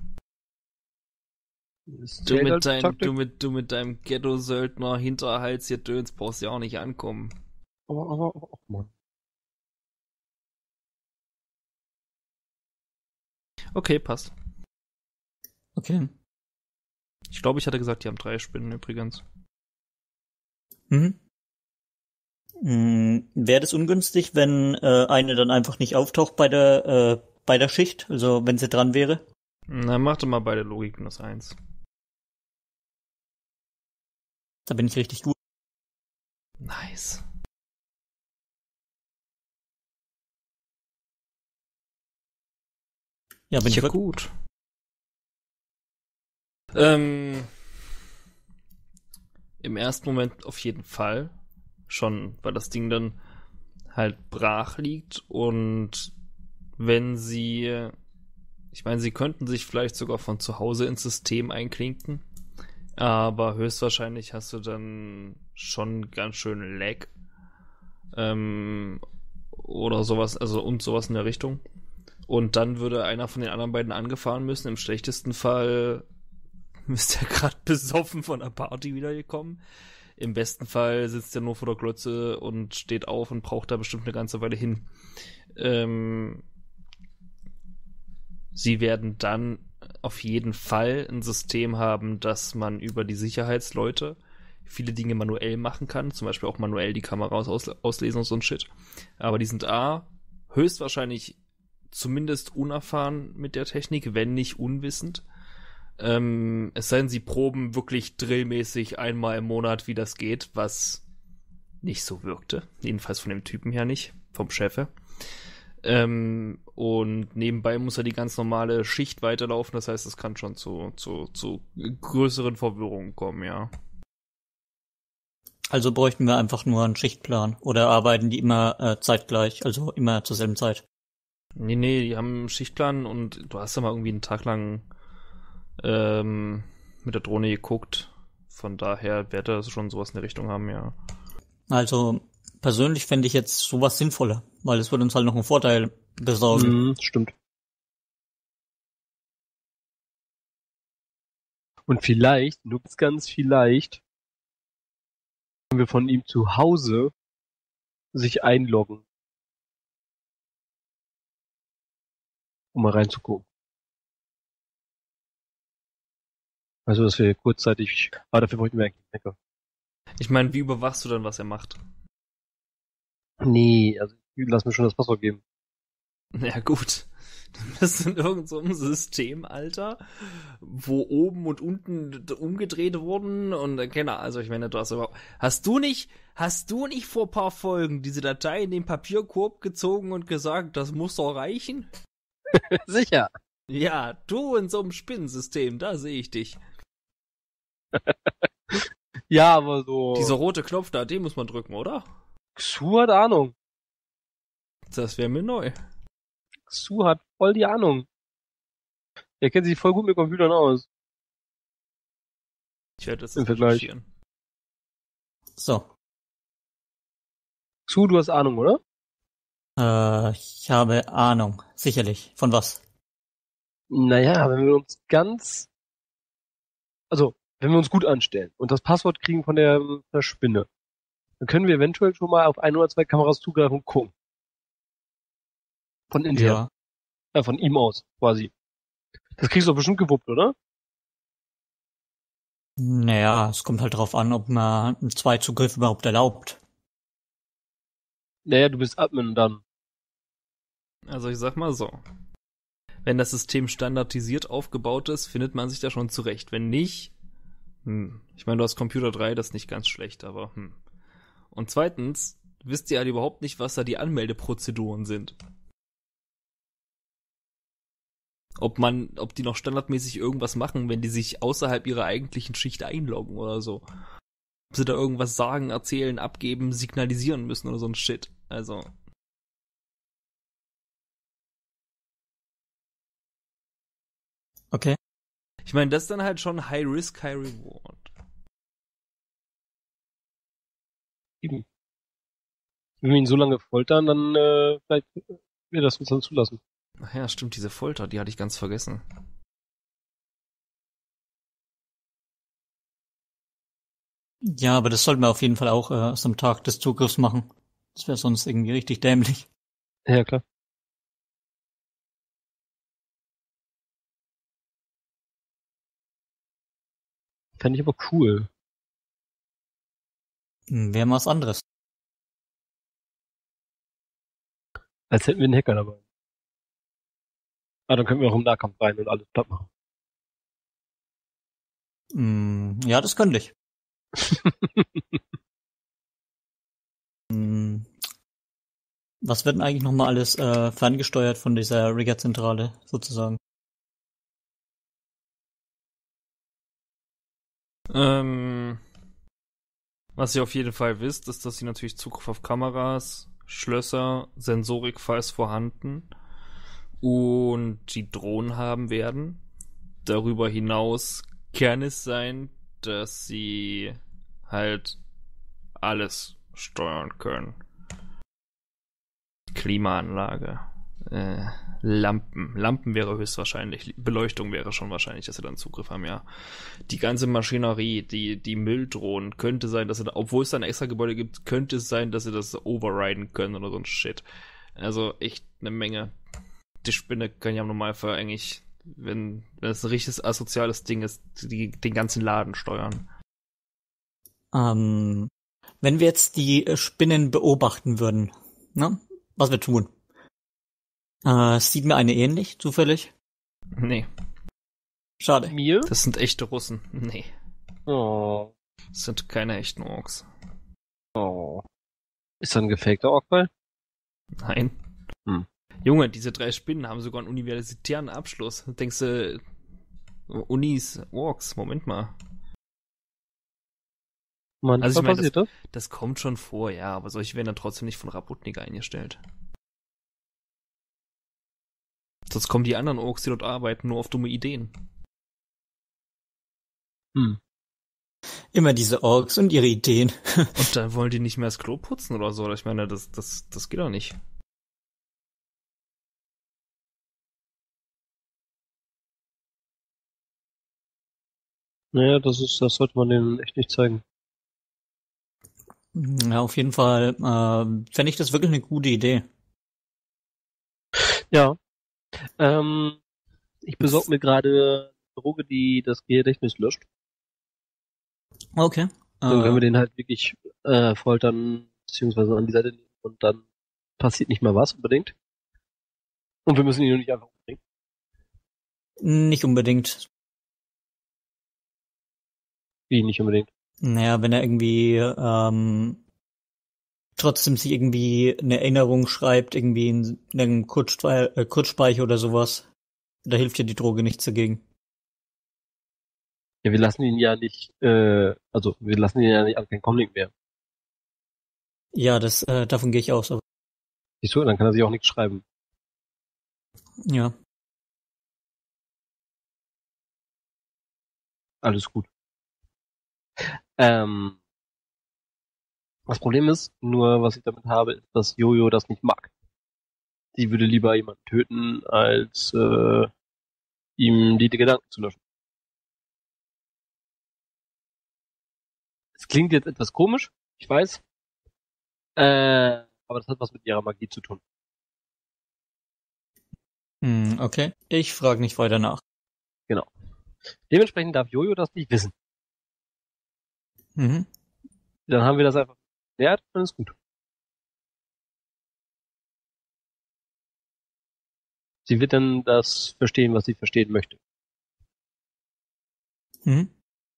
Das Du zählt mit, als dein, Taktik. du mit, du mit deinem Ghetto-Söldner Hinterhalsgedöns brauchst ja auch nicht ankommen. Aber, aber, aber, oh Mann. Okay, passt. Okay. Ich glaube, ich hatte gesagt, die haben drei Spinnen übrigens. Mhm. Mm, Wäre das ungünstig, wenn äh, eine dann einfach nicht auftaucht bei der äh, bei der Schicht, also wenn sie dran wäre? Na, mach doch mal beide Logik minus eins. Da bin ich richtig gut. Nice. Ja, bin ich ja, wirklich gut. Ähm, im ersten Moment auf jeden Fall. Schon, weil das Ding dann halt brach liegt und wenn sie, ich meine, sie könnten sich vielleicht sogar von zu Hause ins System einklinken, aber höchstwahrscheinlich hast du dann schon ganz schön Lag ähm, oder sowas, also und sowas in der Richtung. Und dann würde einer von den anderen beiden angefahren müssen. Im schlechtesten Fall müsste er gerade besoffen von der Party wiedergekommen. Im besten Fall sitzt er nur vor der Glotze und steht auf und braucht da bestimmt eine ganze Weile hin. Ähm, sie werden dann auf jeden Fall ein System haben, dass man über die Sicherheitsleute viele Dinge manuell machen kann. Zum Beispiel auch manuell die Kameras aus- auslesen und so ein Shit. Aber die sind A, höchstwahrscheinlich zumindest unerfahren mit der Technik, wenn nicht unwissend. Ähm, es sei denn, sie proben wirklich drillmäßig einmal im Monat, wie das geht, was nicht so wirkte. Jedenfalls von dem Typen her nicht, vom Chef her. Ähm, und nebenbei muss er die ganz normale Schicht weiterlaufen, das heißt, es kann schon zu, zu, zu größeren Verwirrungen kommen, ja. Also bräuchten wir einfach nur einen Schichtplan oder arbeiten die immer äh, zeitgleich, also immer zur selben Zeit? Nee, nee, die haben einen Schichtplan und du hast ja mal irgendwie einen Tag lang ähm, mit der Drohne geguckt. Von daher wird er schon sowas in der Richtung haben, ja. Also persönlich fände ich jetzt sowas sinnvoller, weil es würde uns halt noch einen Vorteil besorgen. Mhm, stimmt. Und vielleicht, nur ganz vielleicht, können wir von ihm zu Hause sich einloggen. Um mal reinzugucken. Also, dass wir kurzzeitig, aber dafür bräuchten wir eigentlich einen Hacker. Ich meine, wie überwachst du dann, was er macht? Nee, also, lass mir schon das Passwort geben. Ja, gut. Du bist in irgendeinem so einem System, Alter, wo oben und unten umgedreht wurden und äh, keine Ahnung, also ich meine, du hast überhaupt, hast du nicht, hast du nicht vor ein paar Folgen diese Datei in den Papierkorb gezogen und gesagt, das muss doch reichen? Sicher. Ja, du in so einem Spinnensystem, da sehe ich dich. Ja, aber so... Dieser rote Knopf da, den muss man drücken, oder? Xu hat Ahnung. Das wäre mir neu. Xu hat voll die Ahnung. Er kennt sich voll gut mit Computern aus. Ich werde das Im jetzt Vergleich. recherchieren. So. Xu, du hast Ahnung, oder? Äh, ich habe Ahnung. Sicherlich. Von was? Naja, wenn wir uns ganz... Also, wenn wir uns gut anstellen und das Passwort kriegen von der, der Spinne, dann können wir eventuell schon mal auf ein oder zwei Kameras zugreifen und gucken. Von intern. Ja. Ja, von ihm aus, quasi. Das kriegst du doch bestimmt gewuppt, oder? Naja, es kommt halt darauf an, ob man einen Zweizugriff überhaupt erlaubt. Naja, du bist Admin dann. Also ich sag mal so. Wenn das System standardisiert aufgebaut ist, findet man sich da schon zurecht. Wenn nicht, hm. Ich meine, du hast Computer drei, das ist nicht ganz schlecht, aber hm. Und zweitens, wisst ihr halt überhaupt nicht, was da die Anmeldeprozeduren sind. Ob man, ob die noch standardmäßig irgendwas machen, wenn die sich außerhalb ihrer eigentlichen Schicht einloggen oder so. Ob sie da irgendwas sagen, erzählen, abgeben, signalisieren müssen oder so ein Shit. Also. Okay. Ich meine, das ist dann halt schon High Risk, High Reward. Eben. Wenn wir ihn so lange foltern, dann äh, vielleicht wir das uns dann zulassen. Ach ja, stimmt, diese Folter, die hatte ich ganz vergessen. Ja, aber das sollten wir auf jeden Fall auch äh, erst am Tag des Zugriffs machen. Das wäre sonst irgendwie richtig dämlich. Ja, klar. Fände ich aber cool. Hm, wäre mal was anderes. Als hätten wir einen Hacker dabei. Ah, dann können wir auch im Nahkampf rein und alles platt machen. Hm, ja, das könnte ich. Hm, was wird denn eigentlich nochmal alles äh, ferngesteuert von dieser Rigger-Zentrale sozusagen? Ähm, was ihr auf jeden Fall wisst, ist, dass sie natürlich Zugriff auf Kameras, Schlösser, Sensorik, falls vorhanden, und die Drohnen haben werden. Darüber hinaus kann es sein, dass sie halt alles steuern können. Klimaanlage, äh, Lampen. Lampen wäre höchstwahrscheinlich, Beleuchtung wäre schon wahrscheinlich, dass sie dann Zugriff haben, ja. Die ganze Maschinerie, die, die Mülldrohnen, könnte sein, dass sie da, obwohl es da ein extra Gebäude gibt, könnte es sein, dass sie das overriden können oder so ein Shit. Also echt eine Menge. Die Spinne kann ja im Normalfall eigentlich, wenn, wenn es ein richtiges asoziales Ding ist, die, den ganzen Laden steuern. Ähm, wenn wir jetzt die äh, Spinnen beobachten würden, ne? Was wir tun? Äh, sieht mir eine ähnlich, zufällig? Nee, Schade. Mir? das sind echte Russen. Nee, Oh. das sind keine echten Orks. Oh. Ist das ein gefakter Orkball? Nein. Hm. Junge, diese drei Spinnen haben sogar einen universitären Abschluss. Denkst du, Unis, Orks, Moment mal. Manchmal Also ich meine, passiert das, das. das kommt schon vor, ja, aber solche werden dann trotzdem nicht von Rabotnik eingestellt. Sonst kommen die anderen Orks, die dort arbeiten, nur auf dumme Ideen. Hm. Immer diese Orks und ihre Ideen. Und dann wollen die nicht mehr das Klo putzen oder so. Ich meine, das, das, das geht doch nicht. Naja, das ist, das sollte man denen echt nicht zeigen. Ja, auf jeden Fall äh, fände ich das wirklich eine gute Idee. Ja. Ähm, ich besorge mir gerade eine Droge, die das Gedächtnis löscht. Okay. Dann können wir Äh, den halt wirklich äh, foltern, beziehungsweise an die Seite nehmen und dann passiert nicht mehr was unbedingt. Und wir müssen ihn nur nicht einfach Nicht unbedingt. Wie nicht unbedingt. Naja, wenn er irgendwie ähm, trotzdem sich irgendwie eine Erinnerung schreibt, irgendwie in einem Kurzspe- äh, Kurzspeicher oder sowas, da hilft ja die Droge nichts dagegen. Ja, wir lassen ihn ja nicht, äh, also wir lassen ihn ja nicht an kein Comlink mehr. Ja, das äh, davon gehe ich aus. Aber Wieso? Dann kann er sich auch nichts schreiben. ja. Alles gut. Ähm, das Problem ist, nur was ich damit habe, ist, dass Jojo das nicht mag. Sie würde lieber jemanden töten, als äh, ihm die Gedanken zu löschen. Es klingt jetzt etwas komisch, ich weiß. Äh, aber das hat was mit ihrer Magie zu tun. Hm, okay. Ich frage nicht weiter nach. Genau. Dementsprechend darf Jojo das nicht wissen. Mhm. Dann haben wir das einfach geklärt, dann ist gut. Sie wird dann das verstehen, was sie verstehen möchte. Mhm.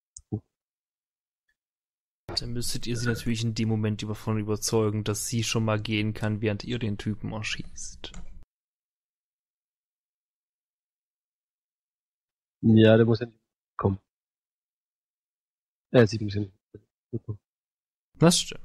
Dann müsstet ihr sie natürlich in dem Moment davon überzeugen, dass sie schon mal gehen kann, während ihr den Typen erschießt. Ja, der muss ja nicht kommen. Äh, sie muss ja nicht kommen. Das stimmt.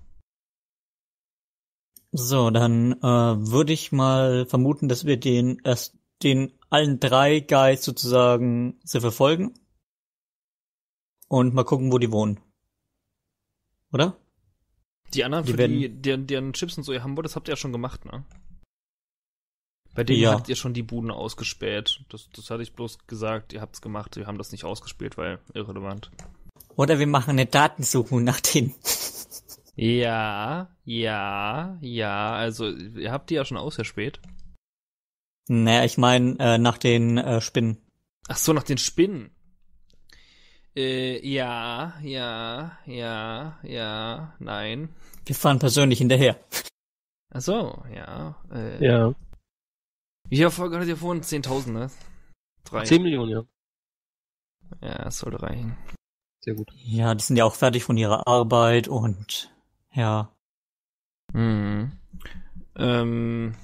So, dann äh, würde ich mal vermuten, dass wir den erst den allen drei Guys sozusagen sie verfolgen und mal gucken, wo die wohnen. Oder? Die anderen, Die für werden- die, deren, deren Chips und so ihr haben wollt, das habt ihr ja schon gemacht, ne? Bei denen Ja. hattet ihr schon die Buden ausgespäht. Das, das hatte ich bloß gesagt, ihr habt's gemacht, wir haben das nicht ausgespielt, weil irrelevant. Oder wir machen eine Datensuchung nach denen. Ja, ja, ja, also ihr habt die ja schon ausgespäht. Naja, ich meine äh, nach den äh, Spinnen. Ach so, nach den Spinnen. Äh, ja, ja, ja, ja, nein. Wir fahren persönlich hinterher. Ach so, ja. Äh, Ja. Wie viele Erfolge hattet ihr vorhin? zehntausend, ne? Drei. zehn Millionen, ja. Ja, das sollte reichen. Sehr gut. Ja, die sind ja auch fertig von ihrer Arbeit und ja. Hm. Ähm.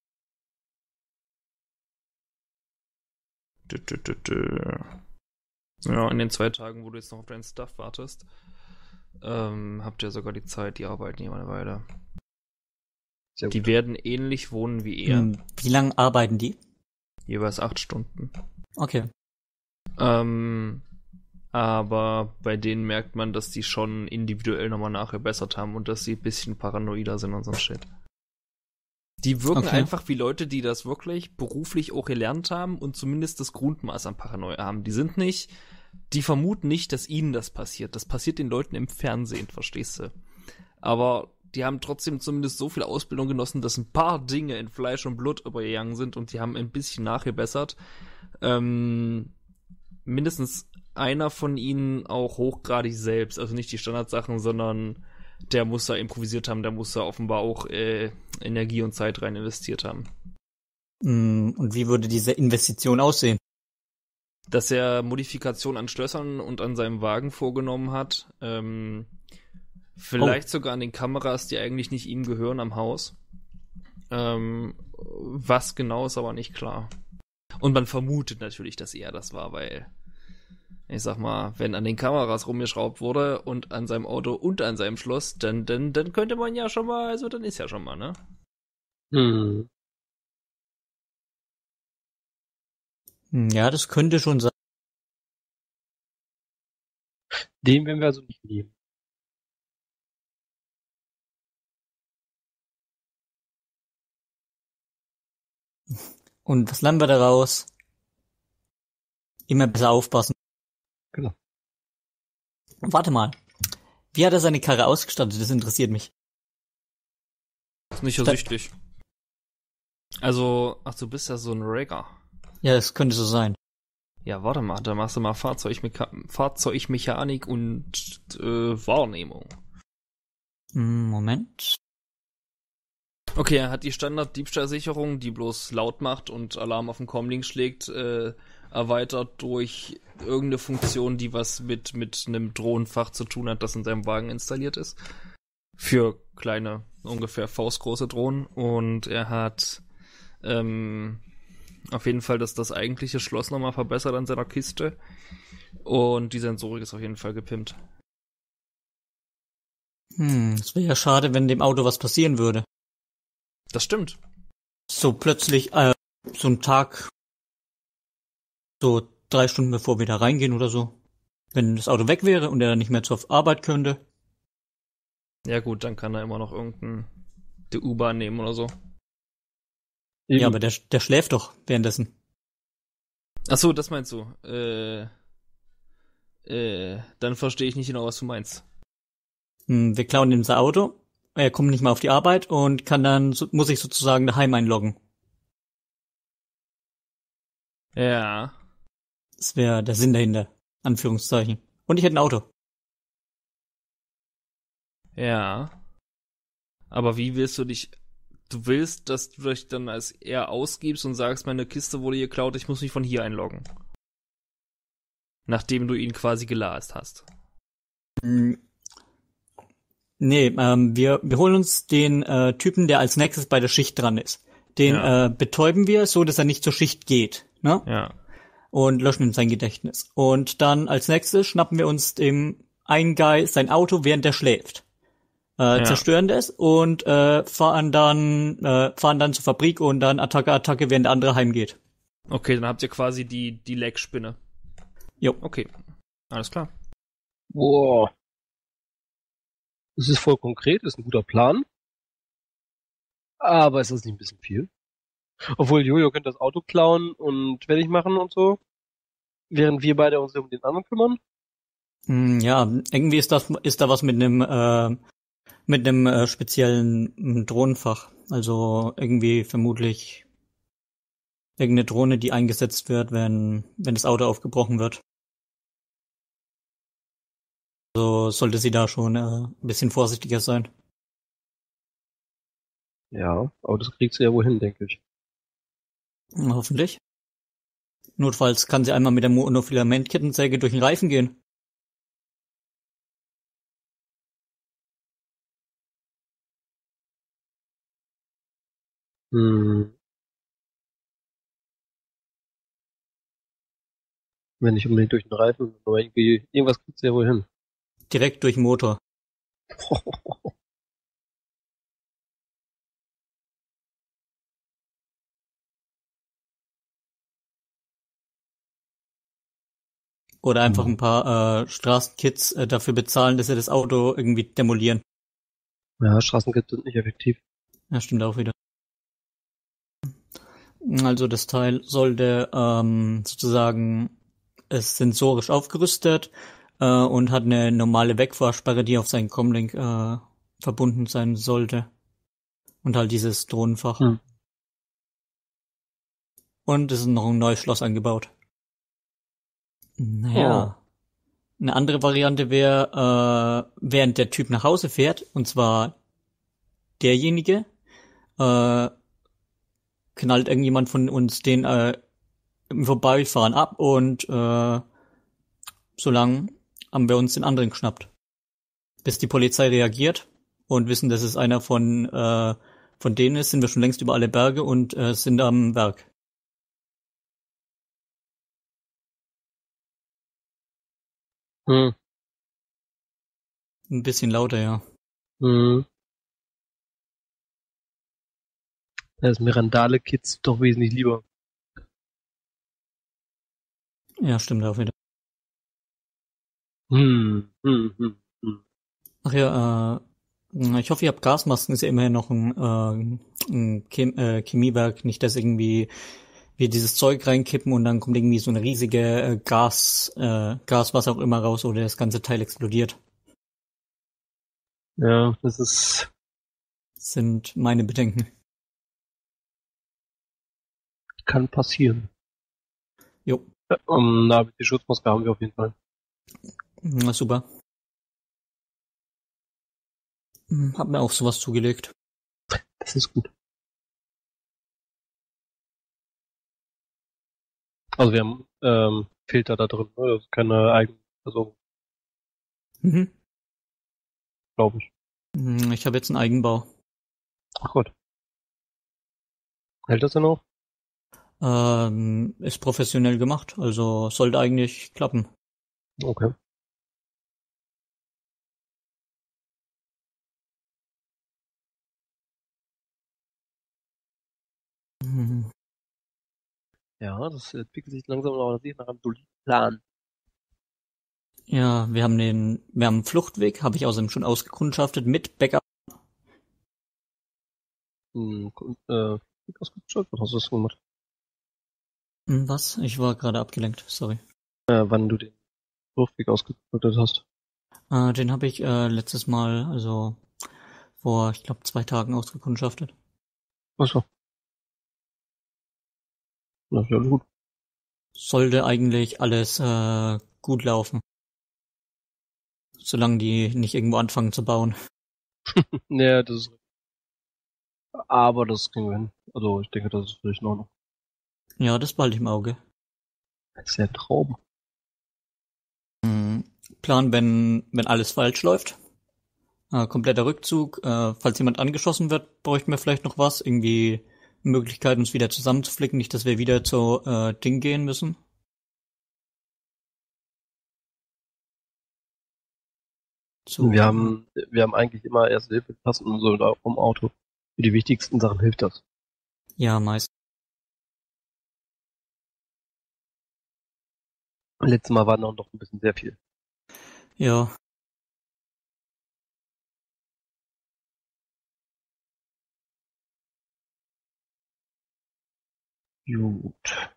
Dü, dü, dü, dü. Ja, in den zwei Tagen, wo du jetzt noch auf deinen Stuff wartest, ähm, habt ihr sogar die Zeit, die arbeiten hier mal eine Weile. Sehr Die gut. werden ähnlich wohnen wie ihr. Hm, wie lange arbeiten die? Jeweils acht Stunden. Okay. Ähm, aber bei denen merkt man, dass die schon individuell nochmal nachgebessert haben und dass sie ein bisschen paranoider sind und so ein Shit. Die wirken Okay. einfach wie Leute, die das wirklich beruflich auch gelernt haben und zumindest das Grundmaß an Paranoia haben. Die sind nicht, die vermuten nicht, dass ihnen das passiert. Das passiert den Leuten im Fernsehen, verstehst du? Aber die haben trotzdem zumindest so viel Ausbildung genossen, dass ein paar Dinge in Fleisch und Blut übergegangen sind und die haben ein bisschen nachgebessert. Ähm, mindestens einer von ihnen auch hochgradig selbst, also nicht die Standardsachen, sondern der muss da improvisiert haben, der muss da offenbar auch äh, Energie und Zeit rein investiert haben. Hm, und wie würde diese Investition aussehen? Dass er Modifikationen an Schlössern und an seinem Wagen vorgenommen hat, ähm, vielleicht sogar an den Kameras, die eigentlich nicht ihm gehören, am Haus. Ähm, was genau ist aber nicht klar. Und man vermutet natürlich, dass er das war, weil ich sag mal, wenn an den Kameras rumgeschraubt wurde und an seinem Auto und an seinem Schloss, dann, dann, dann könnte man ja schon mal, also dann ist ja schon mal, ne? Hm. Hm, ja, das könnte schon sein. Den werden wir also nicht nehmen. Und was lernen wir daraus? Immer besser aufpassen. Genau. Warte mal. Wie hat er seine Karre ausgestattet? Das interessiert mich. Ist nicht Da- ersichtlich. Also, ach, du bist ja so ein Regger. Ja, das könnte so sein. Ja, warte mal, da machst du mal Fahrzeugmecha Fahrzeugmechanik und äh, Wahrnehmung. Hm, Moment. Okay, er hat die Standard-Diebstahlsicherung, die bloß laut macht und Alarm auf dem Comlink schlägt, äh, erweitert durch irgendeine Funktion, die was mit, mit einem Drohnenfach zu tun hat, das in seinem Wagen installiert ist. Für kleine, ungefähr faustgroße Drohnen. Und er hat ähm, auf jeden Fall das, das eigentliche Schloss nochmal verbessert an seiner Kiste. Und die Sensorik ist auf jeden Fall gepimpt. Hm, es wäre ja schade, wenn dem Auto was passieren würde. Das stimmt. So plötzlich, äh, so ein Tag, so drei Stunden bevor wir da reingehen oder so. Wenn das Auto weg wäre und er dann nicht mehr zur Arbeit könnte. Ja gut, dann kann er immer noch irgendein die U-Bahn nehmen oder so. Eben. Ja, aber der, der schläft doch währenddessen. Ach so, das meinst du. Äh, äh, dann verstehe ich nicht genau, was du meinst. Hm, wir klauen ihm sein Auto, er kommt nicht mal auf die Arbeit und kann dann, so, muss sich sozusagen daheim einloggen. Ja. Das wäre der Sinn dahinter, Anführungszeichen. Und ich hätte ein Auto. Ja. Aber wie willst du dich... Du willst, dass du dich dann als er ausgibst und sagst, meine Kiste wurde geklaut, ich muss mich von hier einloggen. Nachdem du ihn quasi gelast hast. Hm. Nee, ähm, wir, wir holen uns den äh, Typen, der als nächstes bei der Schicht dran ist. Den Ja. äh, betäuben wir, so dass er nicht zur Schicht geht, ne? Ja. Und löschen ihm sein Gedächtnis. Und dann als nächstes schnappen wir uns dem einen Guy sein Auto, während er schläft. Äh, Ja. zerstören das und äh, fahren dann äh, fahren dann zur Fabrik und dann Attacke, Attacke, während der andere heimgeht. Okay, dann habt ihr quasi die, die Leckspinne. Jo. Okay. Alles klar. Boah. Das ist voll konkret, ist ein guter Plan. Aber ist das nicht ein bisschen viel? Obwohl Jojo könnte das Auto klauen und fertig machen und so. Während wir beide uns um den anderen kümmern. Hm, ja, irgendwie ist das ist da was mit einem äh, mit einem äh, speziellen mm, Drohnenfach. Also irgendwie vermutlich irgendeine Drohne, die eingesetzt wird, wenn wenn das Auto aufgebrochen wird. Also sollte sie da schon äh, ein bisschen vorsichtiger sein. Ja, aber das kriegt sie ja wohin, denke ich. Na, hoffentlich. Notfalls kann sie einmal mit der Monofilamentkettensäge durch den Reifen gehen. Hm. Wenn nicht unbedingt durch den Reifen, aber irgendwie, irgendwas kriegt sie ja wohl hin. Direkt durch den Motor. Oder einfach ein paar äh, Straßenkids äh, dafür bezahlen, dass sie das Auto irgendwie demolieren. Ja, Straßenkids sind nicht effektiv. Ja, stimmt auch wieder. Also das Teil sollte ähm, sozusagen ist sensorisch aufgerüstet äh, und hat eine normale Wegfahrsperre, die auf seinen Comlink äh, verbunden sein sollte. Und halt dieses Drohnenfach. Hm. Und es ist noch ein neues Schloss angebaut. Naja. Eine andere Variante wäre, äh, während der Typ nach Hause fährt, und zwar derjenige, äh, knallt irgendjemand von uns den äh, im Vorbeifahren ab und äh, solange haben wir uns den anderen geschnappt. Bis die Polizei reagiert und wissen, dass es einer von äh, von denen ist, sind wir schon längst über alle Berge und äh, sind am Werk. Hm. Ein bisschen lauter, ja. Hm. Da ist mir Randale-Kids doch wesentlich lieber. Ja, stimmt auch wieder. Hm. Hm. Hm. Hm. Ach ja, äh, ich hoffe, ihr habt Gasmasken, ist ja immerhin noch ein, äh, ein Chem äh, Chemiewerk, nicht dass irgendwie wir dieses Zeug reinkippen und dann kommt irgendwie so eine riesige äh, Gas, äh, Gas, was auch immer raus oder das ganze Teil explodiert. Ja, das ist... Das sind meine Bedenken. Kann passieren. Jo, Ja, um, na, die Schutzmaske haben wir auf jeden Fall. na super. Hm, Hab mir auch sowas zugelegt. Das ist gut. Also wir haben ähm, Filter da drin, ne? Das ist keine eigene Person, Mhm. glaube ich. Hm, Ich habe jetzt einen Eigenbau. Ach Gott. Hält das denn noch? Ähm, ist professionell gemacht, also sollte eigentlich klappen. Okay. Mhm. Ja, das entwickelt sich langsam aber sicher nach einem soliden Plan. Ja, wir haben den, wir haben einen Fluchtweg, habe ich außerdem schon ausgekundschaftet mit Backup. Hm, äh, was hast du das gemacht? Hm, Was? Ich war gerade abgelenkt, sorry. Äh, wann du den Fluchtweg ausgestattet hast. Äh, den habe ich äh, letztes Mal, also vor, ich glaube, zwei Tagen ausgekundschaftet. Achso. Na, ist ja gut. Sollte eigentlich alles äh, gut laufen. Solange die nicht irgendwo anfangen zu bauen. Ja, das ist, aber das kriegen wir hin. Also, ich denke, das ist vielleicht noch noch. Ja, das behalte ich im Auge. Das ist ja ein Traum. Hm, Plan, wenn, wenn alles falsch läuft. Äh, kompletter Rückzug. Äh, falls jemand angeschossen wird, bräuchten wir vielleicht noch was. Irgendwie Möglichkeit, uns wieder zusammenzuflicken. Nicht, dass wir wieder zu äh, Ding gehen müssen. Zu, Wir haben, wir haben eigentlich immer erste Hilfe passen und so da vom Auto. Für die wichtigsten Sachen hilft das. Ja, meist. Letztes Mal war noch doch ein bisschen sehr viel. Ja. Gut.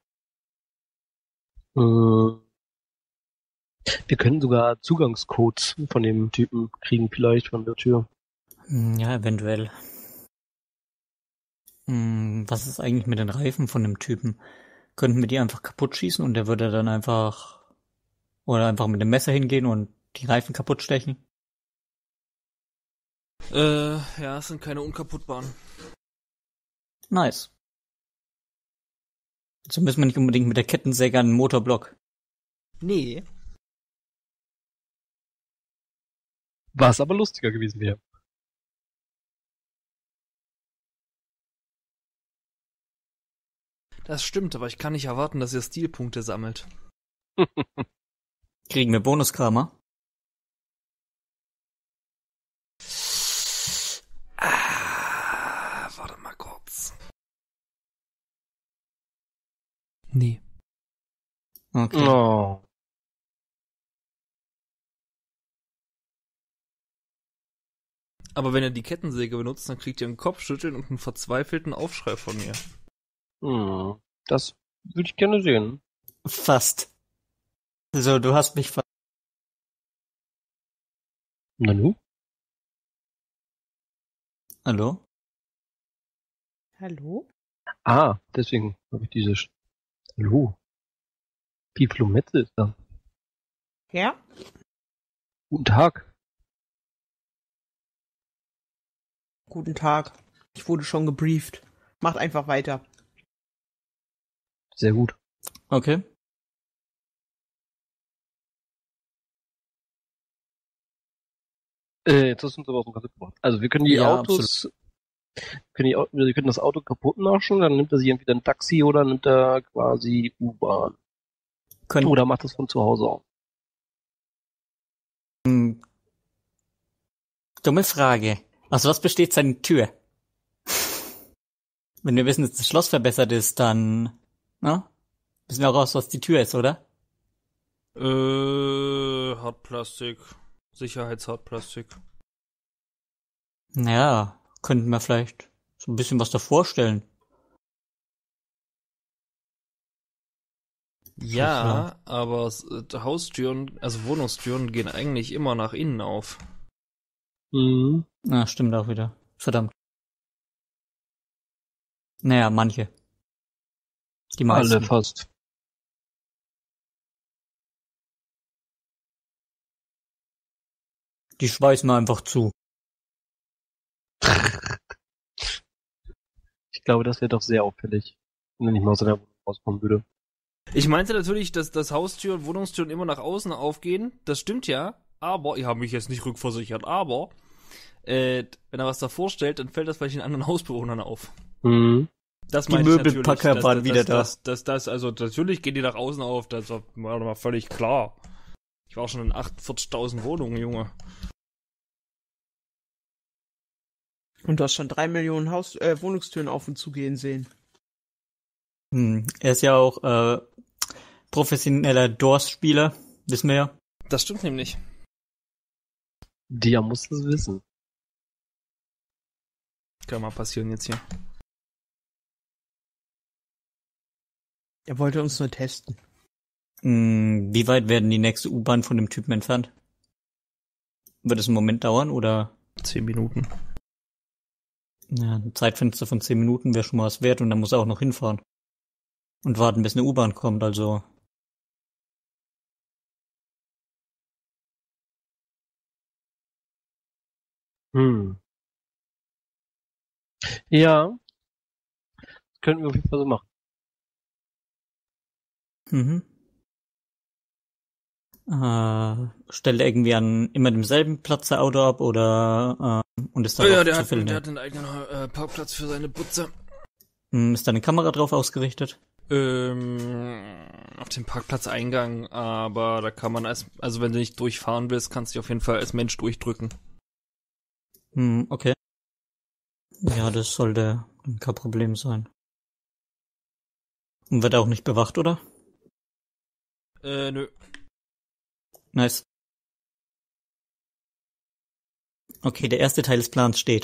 Äh, wir können sogar Zugangscodes von dem Typen kriegen, vielleicht von der Tür. Hm, Ja, eventuell. Hm, Was ist eigentlich mit den Reifen von dem Typen? Könnten wir die einfach kaputt schießen und der würde dann einfach oder einfach mit dem Messer hingehen und die Reifen kaputt stechen? Äh, ja, es sind keine unkaputtbaren. Nice. So müssen wir nicht unbedingt mit der Kettensäge an den Motorblock. Nee. Was aber lustiger gewesen wäre. Das stimmt, aber ich kann nicht erwarten, dass ihr Stilpunkte sammelt. Kriegen wir Bonuskarma? Ah, warte mal kurz. Nee. Okay. Oh. Aber wenn ihr die Kettensäge benutzt, dann kriegt ihr einen Kopfschütteln und einen verzweifelten Aufschrei von mir. Hm. Das würde ich gerne sehen. Fast. So, du hast mich fast. Nanu? Hallo? Hallo? Ah, deswegen habe ich diese... Sch- Hallo. Piflomette ist da. Ja? Guten Tag. Guten Tag. Ich wurde schon gebrieft. Macht einfach weiter. Sehr gut. Okay. Äh, jetzt hast du uns aber aus dem Konzept gebracht. Also wir können die Ja, Autos... Können die, Au- wir können das Auto kaputt naschen, dann nimmt er sich entweder ein Taxi oder nimmt er quasi U-Bahn. Können, Oder macht das von zu Hause aus. Hm, dumme Frage. Aus was besteht seine Tür? Wenn wir wissen, dass das Schloss verbessert ist, dann, na? Wissen wir auch raus, was die Tür ist, oder? Äh, Hartplastik. Sicherheitshartplastik. Naja, könnten wir vielleicht so ein bisschen was davor stellen. Ja, aber s- äh, Haustüren, also Wohnungstüren gehen eigentlich immer nach innen auf. Mhm. Na, stimmt auch wieder. Verdammt. Naja, manche. Die meisten. Alle fast. Die schweißen wir einfach zu. Ich glaube, das wäre doch sehr auffällig, wenn er nicht mal aus seiner Wohnung rauskommen würde. Ich meinte natürlich, dass, dass Haustür und Wohnungstüren immer nach außen aufgehen. Das stimmt ja. Aber, ich habe mich jetzt nicht rückversichert, aber äh, wenn er was davor stellt, dann fällt das vielleicht den anderen Hausbewohnern auf. Mhm. Das Die meine ich Möbelpacker natürlich, waren das, wieder das, das, das, das, also natürlich gehen die nach außen auf, das war mal völlig klar. Ich war schon in achtundvierzigtausend Wohnungen, Junge. Und du hast schon drei Millionen Haus äh, Wohnungstüren auf und zu gehen sehen. Hm, er ist ja auch äh, professioneller Doors-Spieler, wissen wir ja. Das stimmt nämlich. Der muss es wissen. Kann mal passieren jetzt hier. Er wollte uns nur testen. Hm, wie weit werden die nächste U-Bahn von dem Typen entfernt? Wird es einen Moment dauern oder? Zehn Minuten. Ja, ein Zeitfenster von zehn Minuten wäre schon mal was wert und dann muss er auch noch hinfahren. Und warten, bis eine U-Bahn kommt, also. Hm. Ja. Das könnten wir auf jeden Fall so machen. Mhm. Äh, stellt er irgendwie an immer demselben Platz sein Auto ab oder äh, und ist da Oh ja, auch der zu hat, filmen? der hat einen eigenen äh, Parkplatz für seine Butze. Hm, ist da eine Kamera drauf ausgerichtet? Ähm, auf dem Parkplatzeingang, aber da kann man als, also wenn du nicht durchfahren willst, kannst du dich auf jeden Fall als Mensch durchdrücken. Hm, okay. Ja, das sollte kein Problem sein. Und wird auch nicht bewacht, oder? Äh, nö. Nice. Okay, der erste Teil des Plans steht.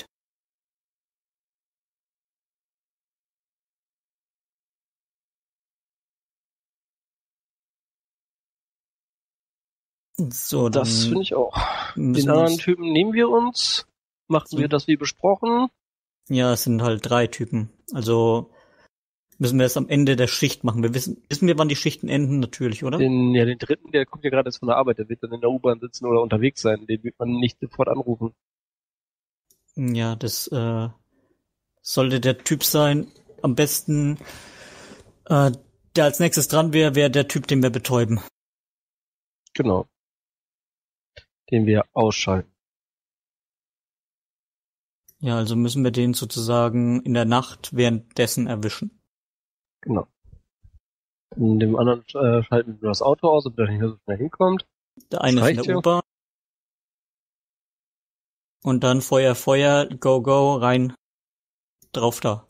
So, dann Das finde ich auch. müssen Den wir anderen uns- Typen nehmen wir uns. Machen So. wir das wie besprochen. Ja, es sind halt drei Typen. Also müssen wir es am Ende der Schicht machen. Wir wissen, wissen wir, wann die Schichten enden, natürlich, oder? Den, ja, den dritten, der kommt ja gerade erst von der Arbeit. Der wird dann in der U-Bahn sitzen oder unterwegs sein. Den wird man nicht sofort anrufen. Ja, das äh, sollte der Typ sein. Am besten, äh, der als nächstes dran wäre, wäre der Typ, den wir betäuben. Genau. Den wir ausschalten. Ja, also müssen wir den sozusagen in der Nacht währenddessen erwischen. Genau. In dem anderen äh, schalten wir das Auto aus, damit er nicht mehr so schnell hinkommt. Der eine ist in reicht der ja. U-Bahn. Und dann Feuer, Feuer, go, go, rein, drauf da.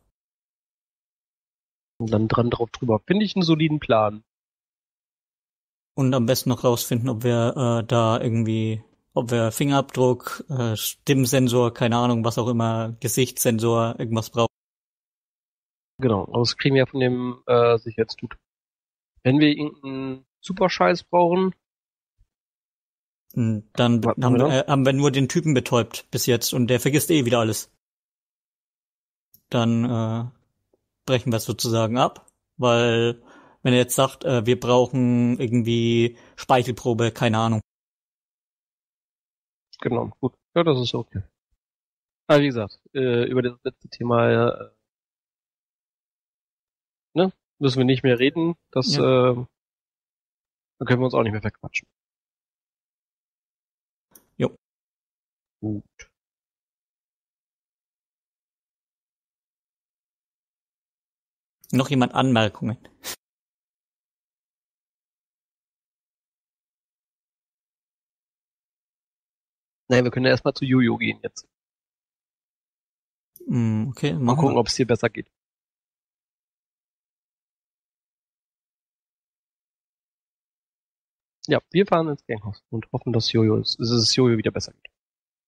Und dann dran drauf drüber. Finde ich einen soliden Plan. Und am besten noch rausfinden, ob wir äh, da irgendwie, ob wir Fingerabdruck, äh, Stimmsensor, keine Ahnung, was auch immer, Gesichtssensor, irgendwas brauchen. Genau. Aber das kriegen wir ja von dem äh, Sicherheitstyp. Wenn wir irgendeinen Superscheiß brauchen, Und dann Warten haben wir wir, äh, haben wir nur den Typen betäubt bis jetzt und der vergisst eh wieder alles. Dann äh, brechen wir es sozusagen ab, weil wenn er jetzt sagt, äh, wir brauchen irgendwie Speichelprobe, keine Ahnung. genau, gut. Ja, das ist okay. Aber wie gesagt, äh, über das letzte Thema äh, ne, müssen wir nicht mehr reden. Das Ja. äh, dann können wir uns auch nicht mehr verquatschen. Jo. Gut. Noch jemand Anmerkungen? Nein, wir können ja erstmal zu Jojo gehen jetzt. Hm, okay, Mal machen gucken, wir. ob es dir besser geht. Ja, wir fahren ins Ganghaus und hoffen, dass Jojo ist, dass es Jojo wieder besser geht.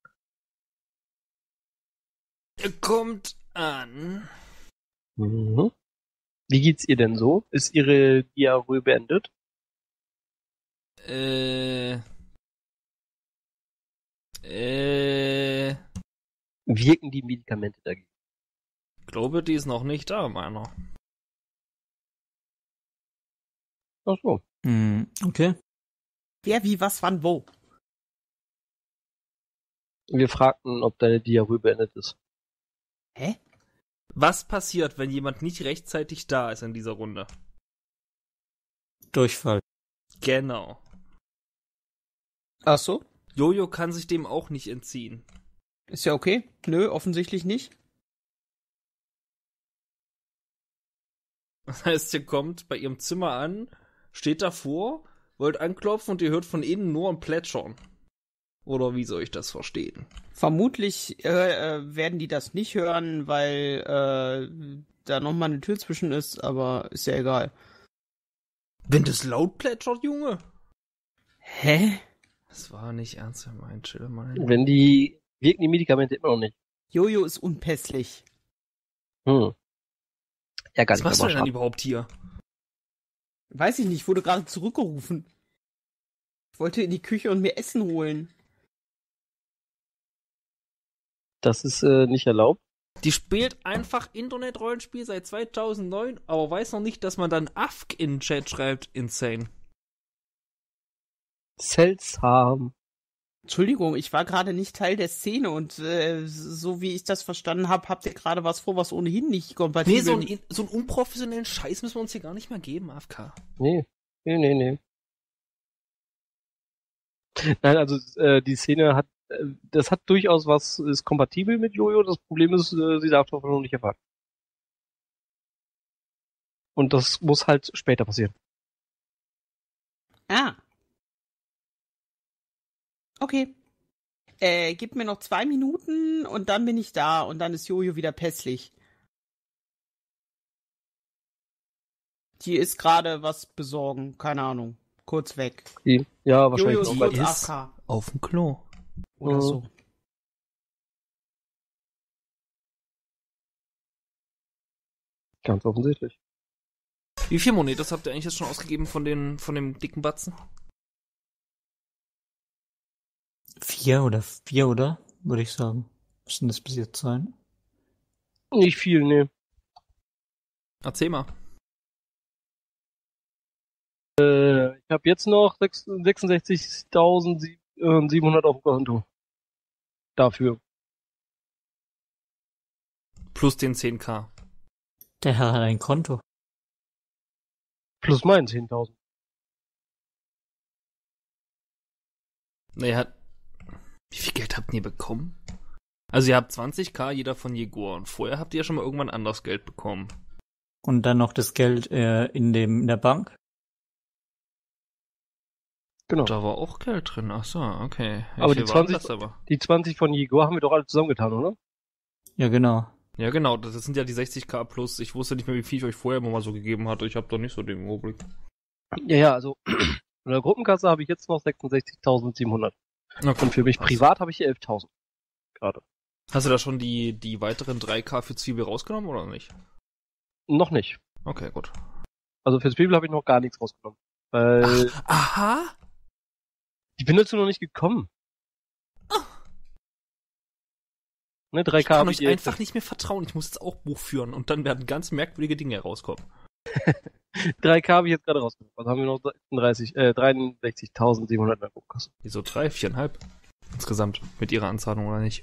Ihr kommt an. Mhm. Wie geht's ihr denn so? Ist ihre Diarrhoe beendet? Äh. Äh. Wirken die Medikamente dagegen? Ich glaube, die ist noch nicht da, meiner. Ach so. Hm, okay. Wer, wie, was, wann, wo? Wir fragten, ob deine Diarrhoe beendet ist. Hä? Was passiert, wenn jemand nicht rechtzeitig da ist in dieser Runde? Durchfall. Genau. Ach so? Jojo kann sich dem auch nicht entziehen. Ist ja okay. Nö, offensichtlich nicht. Das heißt, ihr kommt bei ihrem Zimmer an, steht davor, wollt anklopfen und ihr hört von innen nur ein Plätschern. Oder wie soll ich das verstehen? Vermutlich äh, äh, werden die das nicht hören, weil äh, da nochmal eine Tür zwischen ist, aber ist ja egal. Wenn das laut plätschert, Junge? Hä? Das war nicht ernst gemeint, chill mal. Wenn die, wirken die Medikamente immer noch nicht. Jojo ist unpässlich. Hm. Ja, gar Was nicht machst du mehr denn dann schaden. überhaupt hier? Weiß ich nicht, wurde gerade zurückgerufen. Ich wollte in die Küche und mir Essen holen. Das ist äh, nicht erlaubt. Die spielt einfach Internet-Rollenspiel seit zweitausendneun, aber weiß noch nicht, dass man dann A F K in den Chat schreibt. Insane. Seltsam. Entschuldigung, ich war gerade nicht Teil der Szene und äh, so wie ich das verstanden habe, habt ihr gerade was vor, was ohnehin nicht kompatibel Nee, so einen, so einen unprofessionellen Scheiß müssen wir uns hier gar nicht mehr geben, A F K. Nee, nee, nee, nee. Nein, also äh, die Szene hat, äh, das hat durchaus was, ist kompatibel mit Jojo. Das Problem ist, äh, sie darf davon noch nicht erfahren. Und das muss halt später passieren. Ah. Okay. Äh, gib mir noch zwei Minuten und dann bin ich da und dann ist Jojo wieder pässlich. Die ist gerade was besorgen, keine Ahnung. Kurz weg. Die, ja, wahrscheinlich Jojo auch ist bei kurz ist- A F K Auf dem Klo. oder Mhm. so. ganz offensichtlich. Wie viel Monetas habt ihr eigentlich jetzt schon ausgegeben von, den, von dem dicken Batzen? Vier oder vier, oder? Würde ich sagen. Müssen das bis jetzt sein? Nicht viel, nee. Erzähl mal. Äh, ich habe jetzt noch sechsundsechzigtausendsiebenhundert auf dem Konto. Dafür. Plus den zehn K. Der Herr hat ein Konto. Plus mein zehntausend. Nee, hat. Wie viel Geld habt ihr bekommen? Also ihr habt zwanzig K jeder von Jegor und vorher habt ihr ja schon mal irgendwann anders Geld bekommen. Und dann noch das Geld äh, in dem in der Bank. Genau. Da war auch Geld drin, ach so, okay. Wie Aber viel die war denn zwanzig das aber? Die zwanzig von Jegor haben wir doch alle zusammengetan, oder? Ja, genau. Ja genau, das sind ja die sechzig K plus. Ich wusste nicht mehr, wie viel ich euch vorher immer mal so gegeben hatte. Ich habe doch nicht so den Überblick. Ja, ja, also in der Gruppenkasse habe ich jetzt noch sechsundsechzigtausendsiebenhundert. Okay. Und für mich Krass. privat habe ich elftausend. Gerade. Hast du da schon die, die weiteren drei K für Zwiebel rausgenommen oder nicht? Noch nicht. Okay, gut. Also für Zwiebel habe ich noch gar nichts rausgenommen. Weil Aha! die bin dazu noch nicht gekommen. Ne, drei Ich K kann habe euch ich eh- einfach nicht mehr vertrauen. Ich muss jetzt auch Buch führen und dann werden ganz merkwürdige Dinge herauskommen. drei K habe ich jetzt gerade rausgenommen. Also haben wir noch sechsunddreißig, äh, dreiundsechzigtausendsiebenhundert in der Gruppenkasse. Wieso drei, viereinhalb? Insgesamt mit ihrer Anzahlung oder nicht?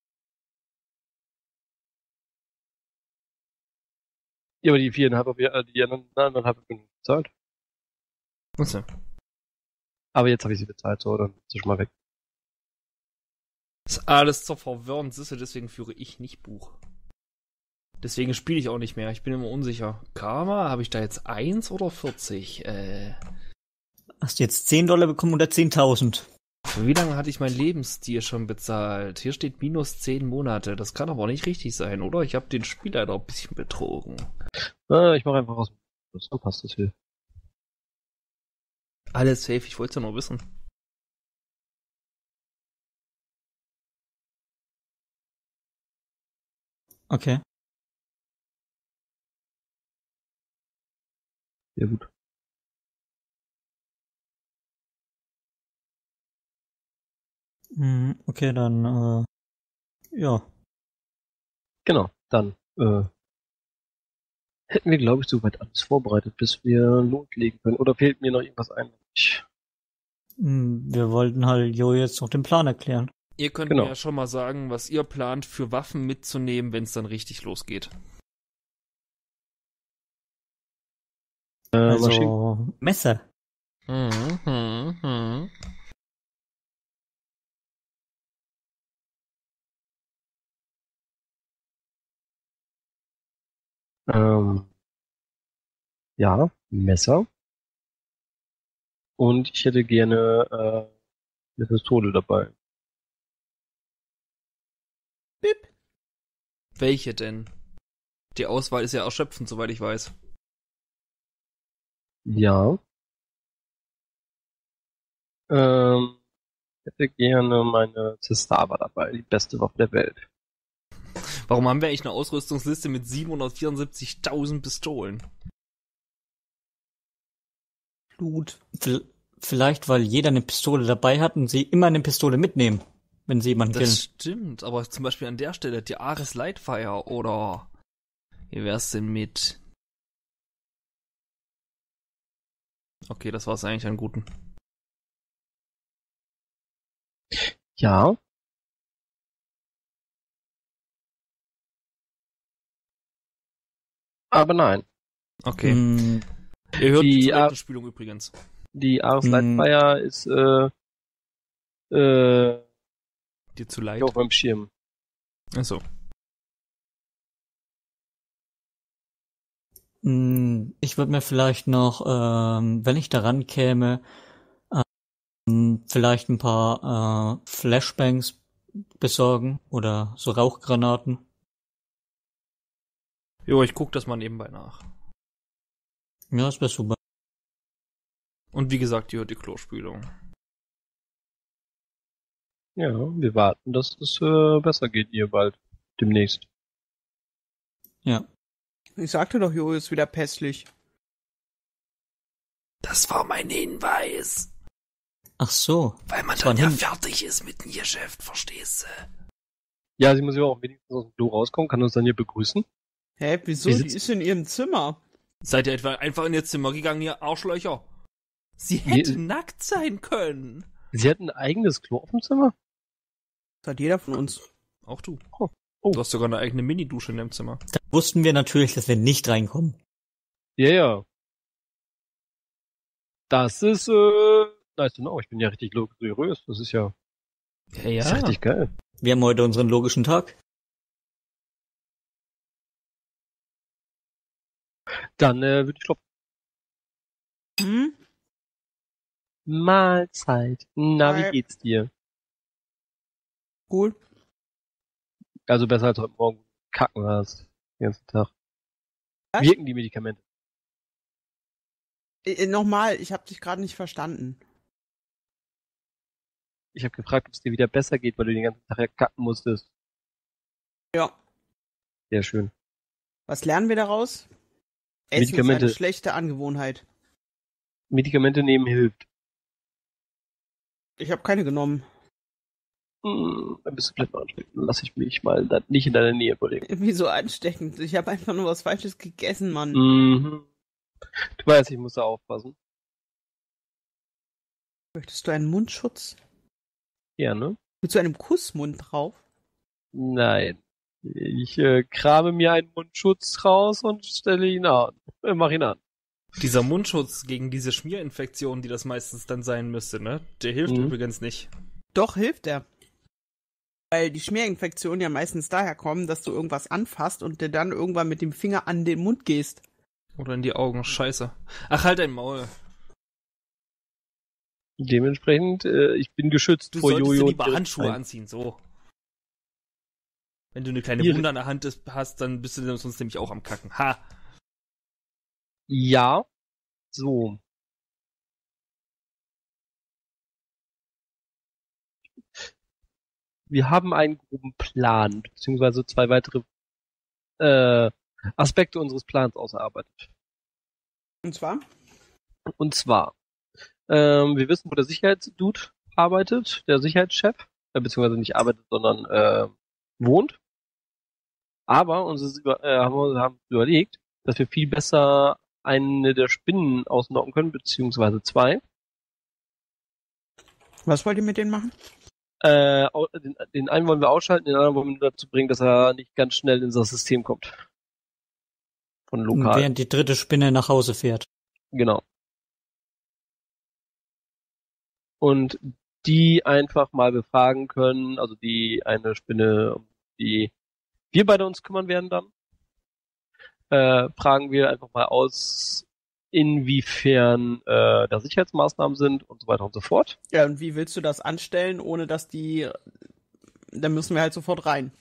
Ja, aber die viereinhalb habe ich, äh, die anderen anderthalb habe ich nicht bezahlt. Achso. Aber jetzt habe ich sie bezahlt, so, dann ist sie schon mal weg. Ist alles zur Verwirrung, siehst du, deswegen führe ich nicht Buch. Deswegen spiele ich auch nicht mehr. Ich bin immer unsicher. Karma, habe ich da jetzt eins oder vierzig? Äh, Hast du jetzt zehn Dollar bekommen oder zehntausend? für wie lange hatte ich mein Lebensstil schon bezahlt? Hier steht minus zehn Monate. Das kann aber nicht richtig sein, oder? Ich habe den Spieler da ein bisschen betrogen. Ah, ich mache einfach was. Dann passt das hier. Alles safe, ich wollte es ja nur wissen. Okay. Sehr gut. Hm, okay, dann, äh, ja. Genau, dann äh, hätten wir, glaube ich, soweit alles vorbereitet, bis wir loslegen können. Oder fehlt mir noch irgendwas ein? Ich, Hm, Wir wollten halt Jo jetzt noch den Plan erklären. Ihr könnt Genau. mir ja schon mal sagen, was ihr plant, für Waffen mitzunehmen, wenn es dann richtig losgeht. Äh, Maschinen- Also Messer. Mhm, mhm, mhm. ähm, ja, Messer. Und ich hätte gerne äh, eine Pistole dabei. Bip. Welche denn? Die Auswahl ist ja erschöpfend, soweit ich weiß. Ja. Ähm, ich hätte gerne meine Zestava dabei, die beste Waffe der Welt. Warum haben wir eigentlich eine Ausrüstungsliste mit siebenhundertvierundsiebzigtausend Pistolen? Blut. V- Vielleicht, weil jeder eine Pistole dabei hat und sie immer eine Pistole mitnehmen, wenn sie jemanden Das killen. stimmt, aber zum Beispiel an der Stelle die Ares Lightfire oder wie wär's denn mit... Okay, das war's eigentlich an guten. Ja. Aber nein. Okay. Hm, Ihr hört die Die Ar- Toilettenspülung übrigens. Die Ares Hm. Lightfire ist äh, äh, Dir zu leid. auf meinem Schirm. Achso. hm, ich würde mir vielleicht noch, ähm, wenn ich daran käme, ähm, vielleicht ein paar äh, Flashbangs besorgen oder so Rauchgranaten. Jo, ich guck das mal nebenbei nach. Ja, das wäre super. Und wie gesagt, ihr hört die Klospülung. Ja, wir warten, dass es äh, besser geht ihr bald. Demnächst. Ja. Ich sagte doch, Jo ist wieder pässlich. Das war mein Hinweis. Ach so. Weil man Das war dann ein ja Hin- fertig ist mit dem Geschäft, verstehst du? Ja, sie muss ja auch wenigstens aus dem Klo rauskommen, kann uns dann hier begrüßen. Hä, wieso? Die Die sitzt- ist in ihrem Zimmer. Seid ihr etwa einfach in ihr Zimmer gegangen, ihr Arschlöcher? Sie hätte Je- nackt sein können. Sie hat ein eigenes Klo auf dem Zimmer? Das hat jeder von uns. Auch du. Oh. Oh. Du hast sogar eine eigene Mini-Dusche in deinem Zimmer. Da wussten wir natürlich, dass wir nicht reinkommen. Ja, ja. Das ist, äh, nice to know. Ich bin ja richtig luxuriös. Das ist ja, Ja, das ist richtig geil. Wir haben heute unseren logischen Tag. Dann, äh, würde ich klopfen. Hm? Mahlzeit. Na, Hi. wie geht's dir? Cool. Also besser als heute Morgen kacken hast. Den ganzen Tag. Was? Wirken die Medikamente? Äh, nochmal, ich hab dich gerade nicht verstanden. Ich habe gefragt, ob es dir wieder besser geht, weil du den ganzen Tag ja kacken musstest. Ja. Sehr schön. Was lernen wir daraus? Essen ist Medikamente. eine schlechte Angewohnheit. Medikamente nehmen hilft. Ich habe keine genommen. Hm, dann bist du vielleicht mal ansteckend. Dann lass ich mich mal da nicht in deiner Nähe überlegen. Wieso ansteckend? Ich habe einfach nur was Falsches gegessen, Mann. Mhm. Du weißt, ich muss da aufpassen. Möchtest du einen Mundschutz? Ja, ne? Mit so einem Kussmund drauf? Nein. Ich äh, krame mir einen Mundschutz raus und stelle ihn an. Äh, mach ihn an. Dieser Mundschutz gegen diese Schmierinfektion, die das meistens dann sein müsste, ne? Der hilft Mhm. übrigens nicht. Doch, hilft er. Weil die Schmierinfektionen ja meistens daher kommen, dass du irgendwas anfasst und dir dann irgendwann mit dem Finger an den Mund gehst. Oder in die Augen. Scheiße. Ach, halt dein Maul. Dementsprechend, äh, ich bin geschützt Du vor solltest Jojo. dir und lieber ihren Handschuhe Feinden. anziehen, so. Wenn du eine kleine Ihre- Wunde an der Hand ist, hast, dann bist du sonst nämlich auch am Kacken. Ha! Ja. So. Wir haben einen groben Plan, beziehungsweise zwei weitere äh, Aspekte unseres Plans ausgearbeitet. Und zwar? Und zwar, ähm, wir wissen, wo der Sicherheitsdude arbeitet, der Sicherheitschef, äh, beziehungsweise nicht arbeitet, sondern äh, wohnt. Aber uns ist über, äh, haben wir haben überlegt, dass wir viel besser eine der Spinnen ausnocken können, beziehungsweise zwei. Was wollt ihr mit denen machen? Äh, au- den, den einen wollen wir ausschalten, den anderen wollen wir nur dazu bringen, dass er nicht ganz schnell in das System kommt. Von lokal. Während die dritte Spinne nach Hause fährt. Genau. Und die einfach mal befragen können, also die eine Spinne, um die wir beide uns kümmern werden dann, äh, fragen wir einfach mal aus, inwiefern äh, da Sicherheitsmaßnahmen sind und so weiter und so fort. Ja, und wie willst du das anstellen, ohne dass die... Dann müssen wir halt sofort rein.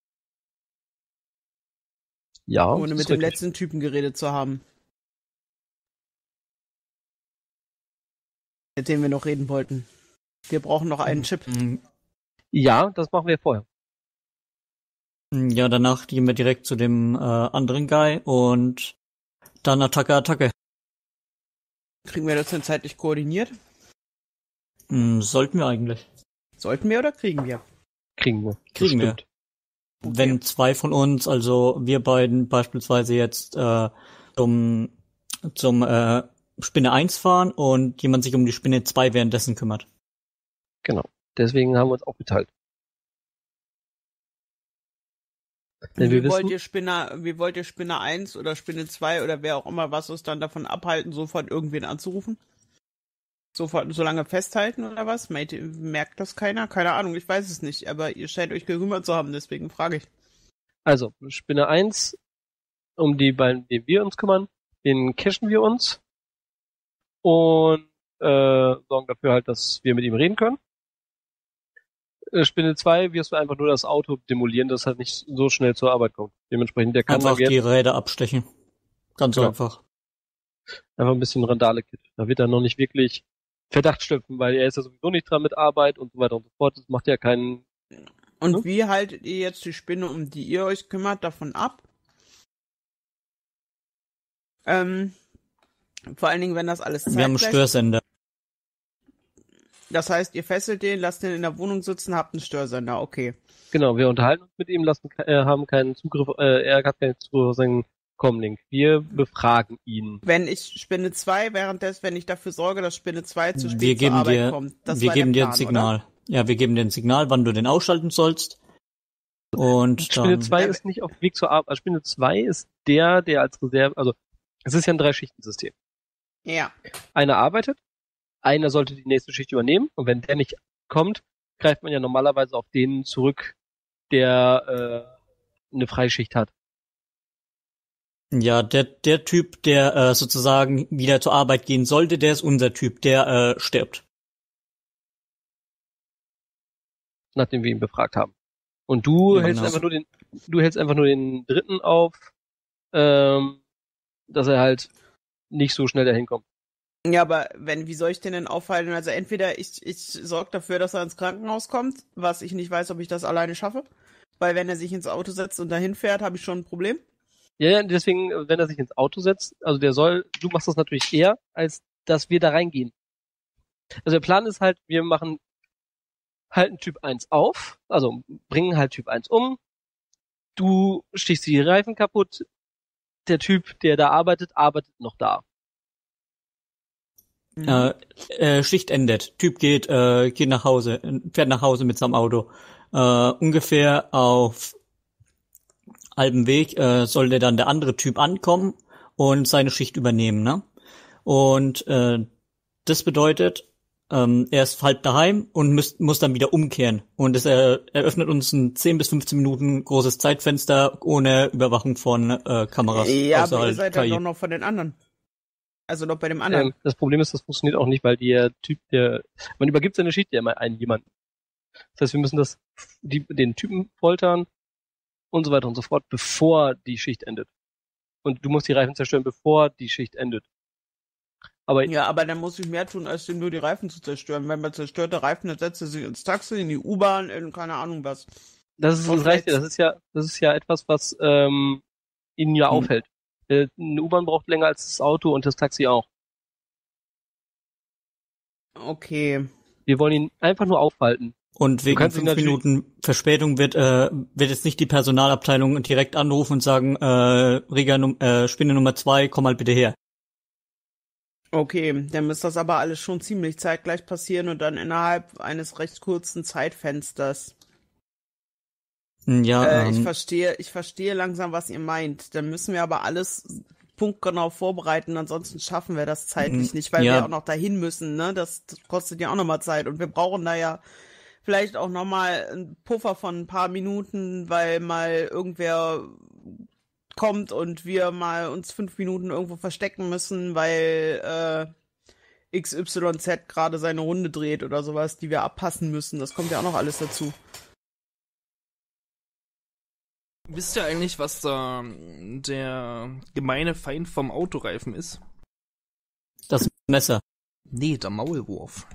Ja, Ohne das mit ist dem richtig. letzten Typen geredet zu haben. Mit dem wir noch reden wollten. Wir brauchen noch einen Chip. Mm, Ja, das machen wir vorher. Ja, danach gehen wir direkt zu dem äh, anderen Guy und dann Attacke, Attacke. Kriegen wir das denn zeitlich koordiniert? Mm, Sollten wir eigentlich. Sollten wir oder kriegen wir? Kriegen wir. Das Kriegen wir. stimmt. Okay. Wenn zwei von uns, also wir beiden beispielsweise jetzt äh, zum, zum äh, Spinne eins fahren und jemand sich um die Spinne zwei währenddessen kümmert. Genau. Deswegen haben wir uns aufgeteilt. Denn wir wie wollt wissen, ihr Spinner, wie wollt ihr Spinner eins oder Spinne zwei oder wer auch immer was ist dann davon abhalten, sofort irgendwen anzurufen? Sofort so lange festhalten oder was? Meint ihr- Merkt das keiner? Keine Ahnung, ich weiß es nicht, aber ihr scheint euch gekümmert zu haben, deswegen frage ich. also Spinne eins, um die beiden, die wir uns kümmern, den cashen wir uns und äh, sorgen dafür halt, dass wir mit ihm reden können. Äh, Spinne zwei wirst du einfach nur das Auto demolieren, das halt nicht so schnell zur Arbeit kommt. Dementsprechend, der kann Einfach dann die jetzt Räder abstechen. Ganz Genau. einfach. einfach ein bisschen Randale-Kit. Da wird er noch nicht wirklich Verdacht stiften, weil er ist ja sowieso nicht dran mit Arbeit und so weiter und so fort. Das macht ja keinen... Und Hm? wie haltet ihr jetzt die Spinne, um die ihr euch kümmert, davon ab? Ähm, vor allen Dingen, wenn das alles Wir haben einen zeitgleich- Störsender. Das heißt, ihr fesselt den, lasst den in der Wohnung sitzen, habt einen Störsender, okay. Genau, wir unterhalten uns mit ihm, lassen, äh, haben keinen Zugriff, äh, er hat keinen Zugriff auf seinen Comlink. Wir befragen ihn. Wenn ich Spinne zwei, währenddessen, wenn ich dafür sorge, dass Spinne zwei zu spät Wir zur geben Arbeit dir, kommt. Das wir war geben der dir Plan, ein Signal. Ja, wir geben dir ein Signal, wann du den ausschalten sollst. Und Spinne dann, zwei Äh, ist nicht auf dem Weg zur Arbeit. Also Spinne zwei ist der, der als Reserve, also es ist ja ein Drei-Schichten-System. Oder? Ja. Einer arbeitet, einer sollte die nächste Schicht übernehmen und wenn der nicht kommt, greift man ja normalerweise auf den zurück, der äh, eine Freischicht hat. ja, der, der Typ, der äh, sozusagen wieder zur Arbeit gehen sollte, der ist unser Typ, der äh, stirbt. Nachdem wir ihn befragt haben. Und du Ja, hältst genau. einfach nur den, du hältst einfach nur den dritten auf, ähm, dass er halt nicht so schnell dahin kommt. Ja, aber wenn, wie soll ich den denn aufhalten? Also entweder ich, ich sorge dafür, dass er ins Krankenhaus kommt, was ich nicht weiß, ob ich das alleine schaffe. Weil wenn er sich ins Auto setzt und dahin fährt, habe ich schon ein Problem. Ja, ja, deswegen, wenn er sich ins Auto setzt, also der soll, du machst das natürlich eher, als dass wir da reingehen. Also der Plan ist halt, wir machen halten Typ eins auf, also bringen halt Typ eins um, du stichst die Reifen kaputt, der Typ, der da arbeitet, arbeitet noch da. Äh, äh, Schicht endet. Typ geht, äh, geht nach Hause, fährt nach Hause mit seinem Auto. Äh, ungefähr auf halbem Weg äh, sollte dann der andere Typ ankommen und seine Schicht übernehmen, ne? Und äh, das bedeutet, ähm, er ist halb daheim und muss, muss dann wieder umkehren. Und es äh, eröffnet uns ein zehn bis fünfzehn Minuten großes Zeitfenster ohne Überwachung von äh, Kameras. Ja, außer aber ihr halt seid K ja I. doch noch von den anderen. Also noch bei dem anderen. Ähm, das Problem ist, das funktioniert auch nicht, weil der Typ, der, man übergibt seine Schicht ja immer an jemanden. Das heißt, wir müssen das, die, den Typen foltern und so weiter und so fort, bevor die Schicht endet. Und du musst die Reifen zerstören, bevor die Schicht endet. Aber Ja, aber dann muss ich mehr tun, als dem nur die Reifen zu zerstören. Wenn man zerstörte Reifen, dann setzt er sich ins Taxi, in die U-Bahn, in keine Ahnung was. das ist, Und das reicht ja, vielleicht- das ist ja, das ist ja etwas, was ähm, ihn ja Hm. aufhält. Äh, Eine U-Bahn braucht länger als das Auto und das Taxi auch. Okay. Wir wollen ihn einfach nur aufhalten. Und wegen kannst ihn fünf natürlich- Minuten Verspätung wird, äh, wird jetzt nicht die Personalabteilung direkt anrufen und sagen, äh, Rega, Num- äh, Spinne Nummer zwei, komm mal bitte her. Okay, dann muss das aber alles schon ziemlich zeitgleich passieren und dann innerhalb eines recht kurzen Zeitfensters. Hm, Ja, Äh, ich ähm, verstehe, ich verstehe langsam, was ihr meint. Dann müssen wir aber alles punktgenau vorbereiten, ansonsten schaffen wir das zeitlich nicht, weil Ja. wir auch noch dahin müssen, ne? Das, das kostet ja auch nochmal Zeit und wir brauchen da ja vielleicht auch nochmal einen Puffer von ein paar Minuten, weil mal irgendwer kommt und wir mal uns fünf Minuten irgendwo verstecken müssen, weil äh, X Y Z gerade seine Runde dreht oder sowas, die wir abpassen müssen. Das kommt ja auch noch alles dazu. Wisst ihr eigentlich, was da der gemeine Feind vom Autoreifen ist? Das Messer. Nee, der Maulwurf.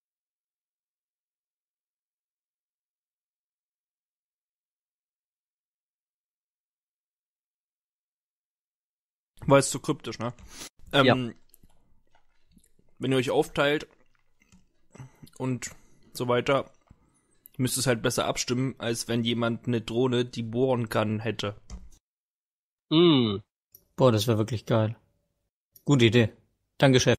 War jetzt zu kryptisch, ne? Ähm, Ja. Wenn ihr euch aufteilt und so weiter, müsst ihr es halt besser abstimmen, als wenn jemand eine Drohne, die bohren kann, hätte. Mm. Boah, das wäre wirklich geil. Gute Idee. Danke, Chef.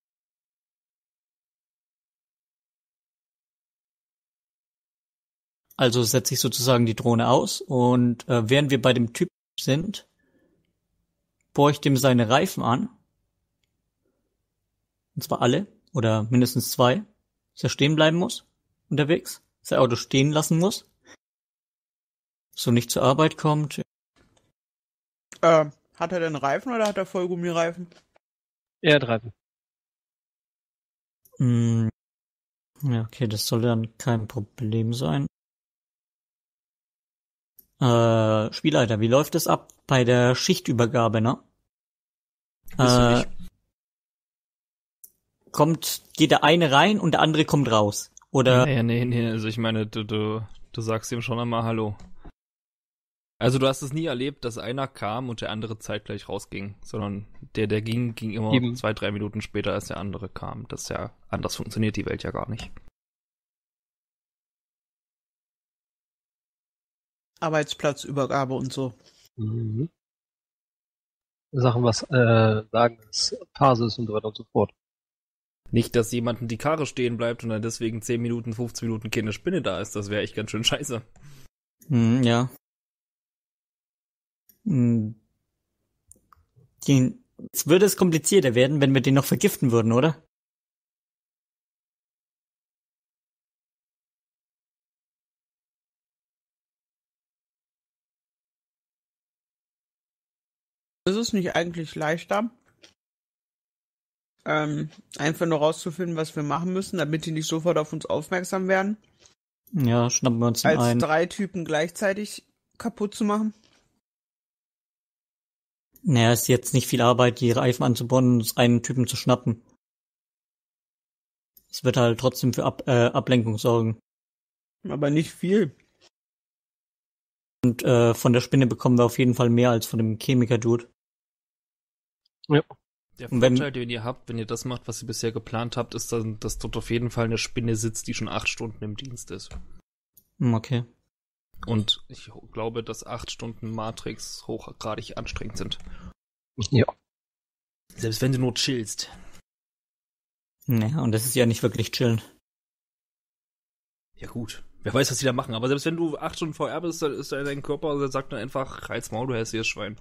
Also setze ich sozusagen die Drohne aus und äh, während wir bei dem Typ sind, bohre ich dem seine Reifen an. Und zwar alle oder mindestens zwei. Dass er stehen bleiben muss unterwegs. Dass er Auto stehen lassen muss. So nicht zur Arbeit kommt. Äh, hat er denn Reifen oder hat er Vollgummireifen? Er hat Reifen. Hm, ja, okay, das soll dann kein Problem sein. Äh, Spielleiter, wie läuft es ab bei der Schichtübergabe, ne? Wisst ihr Äh, nicht? kommt, geht der eine rein und der andere kommt raus. Oder, Nee, nee, nee, also ich meine, du, du, du sagst ihm schon einmal Hallo. Also du hast es nie erlebt, dass einer kam und der andere zeitgleich rausging, sondern der, der ging, ging immer Eben. zwei, drei Minuten später, als der andere kam. Das ist ja, anders funktioniert die Welt ja gar nicht. Arbeitsplatzübergabe und so. Mhm. Sachen, was äh, sagen, dass Phase ist und so weiter und so fort. Nicht, dass jemanden die Karre stehen bleibt und dann deswegen zehn Minuten, fünfzehn Minuten keine Spinne da ist. Das wäre echt ganz schön scheiße. hm, ja. Hm, den, es würde es komplizierter werden, wenn wir den noch vergiften würden, oder? Ist es nicht eigentlich leichter, ähm, einfach nur rauszufinden, was wir machen müssen, damit die nicht sofort auf uns aufmerksam werden, Ja, schnappen wir uns den als ein. drei Typen gleichzeitig kaputt zu machen? Naja, ist jetzt nicht viel Arbeit, die Reifen anzubauen und einen Typen zu schnappen. Es wird halt trotzdem für Ab äh, Ablenkung sorgen. Aber nicht viel. Und äh, von der Spinne bekommen wir auf jeden Fall mehr als von dem Chemiker-Dude. Der Und wenn- Vorteil, den ihr habt, wenn ihr das macht, was ihr bisher geplant habt, ist dann, dass dort auf jeden Fall eine Spinne sitzt, die schon acht Stunden im Dienst ist. Hm, okay. Und ich glaube, dass acht Stunden Matrix hochgradig anstrengend sind. Ja. Selbst wenn du nur chillst. Naja, und das ist ja nicht wirklich chillen. Ja gut. Wer weiß, was die da machen. Aber selbst wenn du acht Stunden V R bist, dann ist da dein Körper, der sagt dann einfach, reiz Maul, du hässliches Schwein.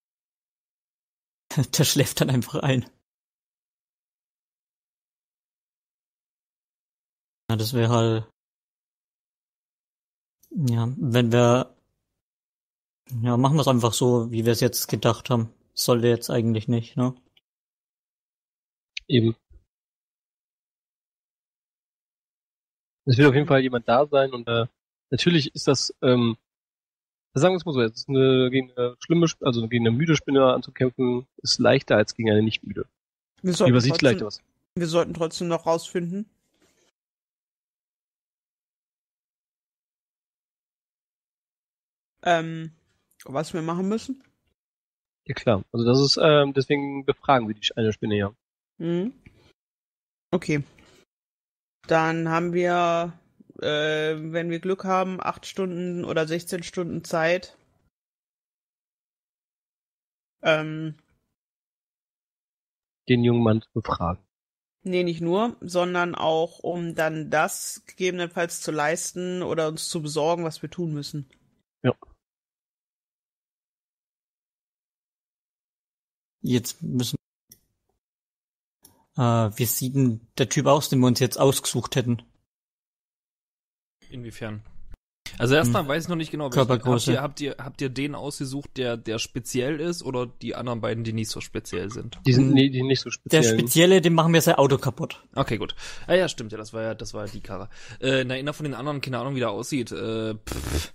Der schläft dann einfach ein. Ja, das wäre halt... Ja, wenn wir... Ja, machen wir es einfach so, wie wir es jetzt gedacht haben. Sollte jetzt eigentlich nicht, ne? Eben. Es wird auf jeden Fall jemand da sein und äh, natürlich ist das, ähm, sagen wir es mal so, jetzt eine, gegen eine schlimme, Sp- also gegen eine müde Spinne anzukämpfen, ist leichter als gegen eine nicht müde. Wir sollten, Übersicht leichter trotzdem, was. wir sollten trotzdem noch rausfinden, ähm, was wir machen müssen. Ja klar. Also das ist, ähm, deswegen befragen wir die eine Spinne ja. Mhm. Okay. Dann haben wir, äh, wenn wir Glück haben, acht Stunden oder sechzehn Stunden Zeit. Ähm, Den jungen Mann zu befragen. nee, nicht nur, sondern auch, um dann das gegebenenfalls zu leisten oder uns zu besorgen, was wir tun müssen. Jetzt müssen äh, wie sieht denn der Typ aus, den wir uns jetzt ausgesucht hätten? Inwiefern? Also erstmal Hm. weiß ich noch nicht genau, welchen- Körpergröße. habt ihr, habt ihr, habt ihr den ausgesucht, der, der speziell ist, oder die anderen beiden, die nicht so speziell sind? Die sind Hm. nee, die nicht so Der speziell. Spezielle, dem machen wir sein Auto kaputt. Okay, gut. Ah ja, stimmt, ja, das war ja, das war ja die Karre. Äh, na, einer von den anderen, keine Ahnung, wie der aussieht. Äh, pff.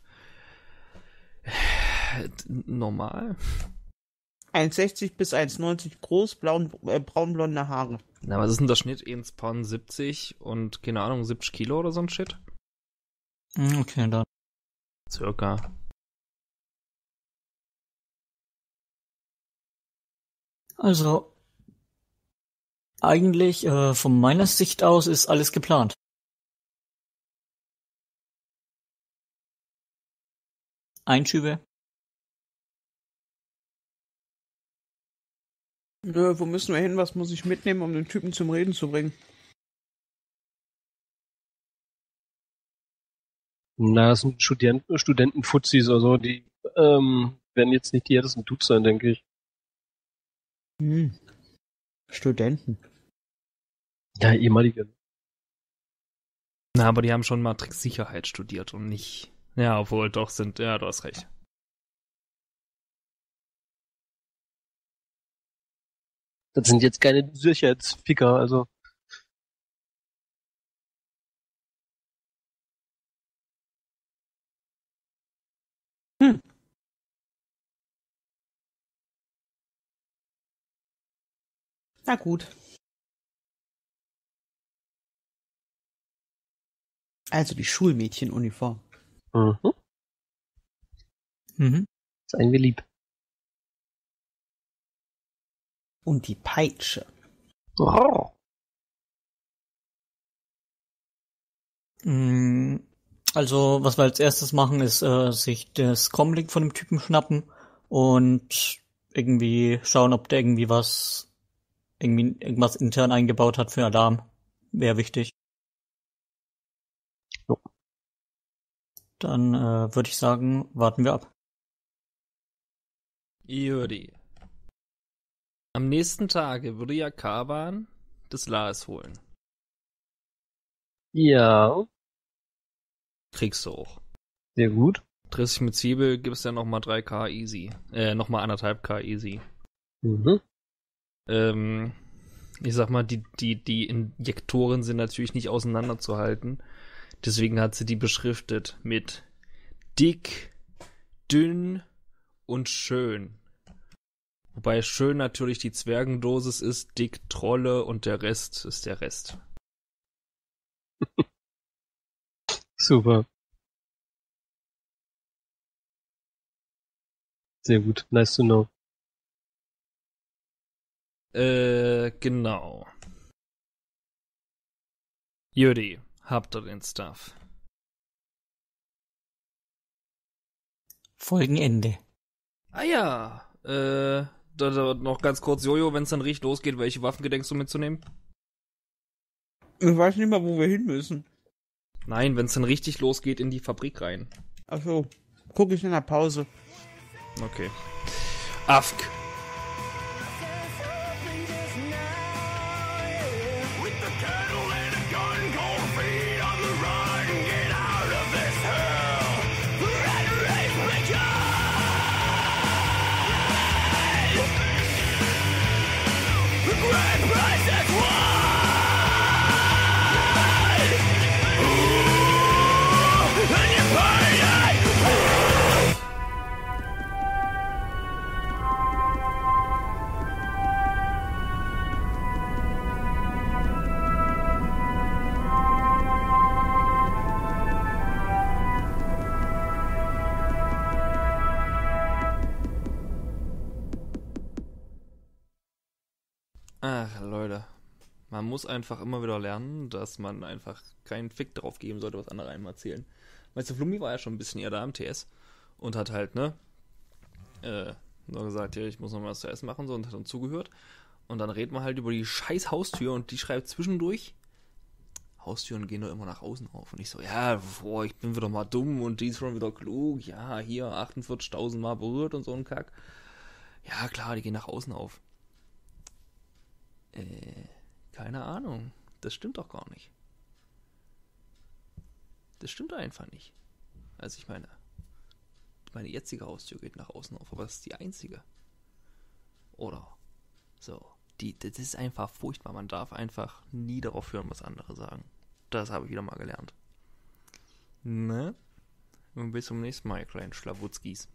Normal. eins sechzig bis eins neunzig groß, blauen, äh, braunblonde Haare. Na, was ist denn der Schnitt? eins siebzig und, keine Ahnung, siebzig Kilo oder so ein Shit? Hm, Okay, dann. Circa. Also, eigentlich, äh, von meiner Sicht aus ist alles geplant. Einschübe. Nö, wo müssen wir hin? Was muss ich mitnehmen, um den Typen zum Reden zu bringen? Na, das sind Studenten, Studentenfuzis oder so, die ähm, werden jetzt nicht die härtesten Dudes sein, denke ich. Hm. Studenten. Ja, ehemalige. Na, aber die haben schon Matrix-Sicherheit studiert und nicht. Ja, obwohl doch sind. Ja, du hast recht. Das sind jetzt keine Sicherheitsficker, also. Hm. Na gut. Also die Schulmädchenuniform. Mhm. Mhm. Seien wir lieb. Und die Peitsche. Oh. Mm, Also, was wir als erstes machen, ist äh, sich das Comlink von dem Typen schnappen und irgendwie schauen, ob der irgendwie was, irgendwie irgendwas intern eingebaut hat für Alarm. Wäre wichtig. Jo. Dann äh, würde ich sagen, warten wir ab. Judy. Am nächsten Tage würde ja Kaban das Lars holen. Ja, Kriegst du auch. sehr gut. Triss dich mit Zwiebel, gibst ja nochmal drei K easy. Äh, nochmal anderthalb K easy. Mhm. Ähm, ich sag mal, die, die, die Injektoren sind natürlich nicht auseinanderzuhalten. Deswegen hat sie die beschriftet mit dick, dünn und schön. Wobei schön natürlich die Zwergendosis ist, dick Trolle und der Rest ist der Rest. Super. Sehr gut. Nice to know. Äh, genau. Judy, habt ihr den Stuff? Folgenende. Ah ja, äh, da, da noch ganz kurz, Jojo, wenn es dann richtig losgeht, welche Waffen gedenkst du mitzunehmen? Ich weiß nicht mal, wo wir hin müssen. Nein, wenn es dann richtig losgeht, in die Fabrik rein. Achso, gucke ich in der Pause. Okay. Afk. Ach, Leute. Man muss einfach immer wieder lernen, dass man einfach keinen Fick drauf geben sollte, was andere einem erzählen. Weißt du, Flummi war ja schon ein bisschen eher da am T S und hat halt, ne, äh, nur gesagt, ja, ich muss noch mal was zu essen machen, so, und hat uns zugehört. Und dann redet man halt über die scheiß Haustür und die schreibt zwischendurch, Haustüren gehen doch immer nach außen auf. Und ich so, ja, boah, ich bin wieder mal dumm und die ist schon wieder klug. Ja, hier achtundvierzigtausend Mal berührt und so ein Kack. Ja, klar, die gehen nach außen auf. keine Ahnung. Das stimmt doch gar nicht. Das stimmt einfach nicht. Also ich meine, meine jetzige Haustür geht nach außen auf, aber das ist die einzige. Oder so. Die, das ist einfach furchtbar. Man darf einfach nie darauf hören, was andere sagen. Das habe ich wieder mal gelernt. Ne? Und bis zum nächsten Mal, ihr kleinen Schlawutzkis.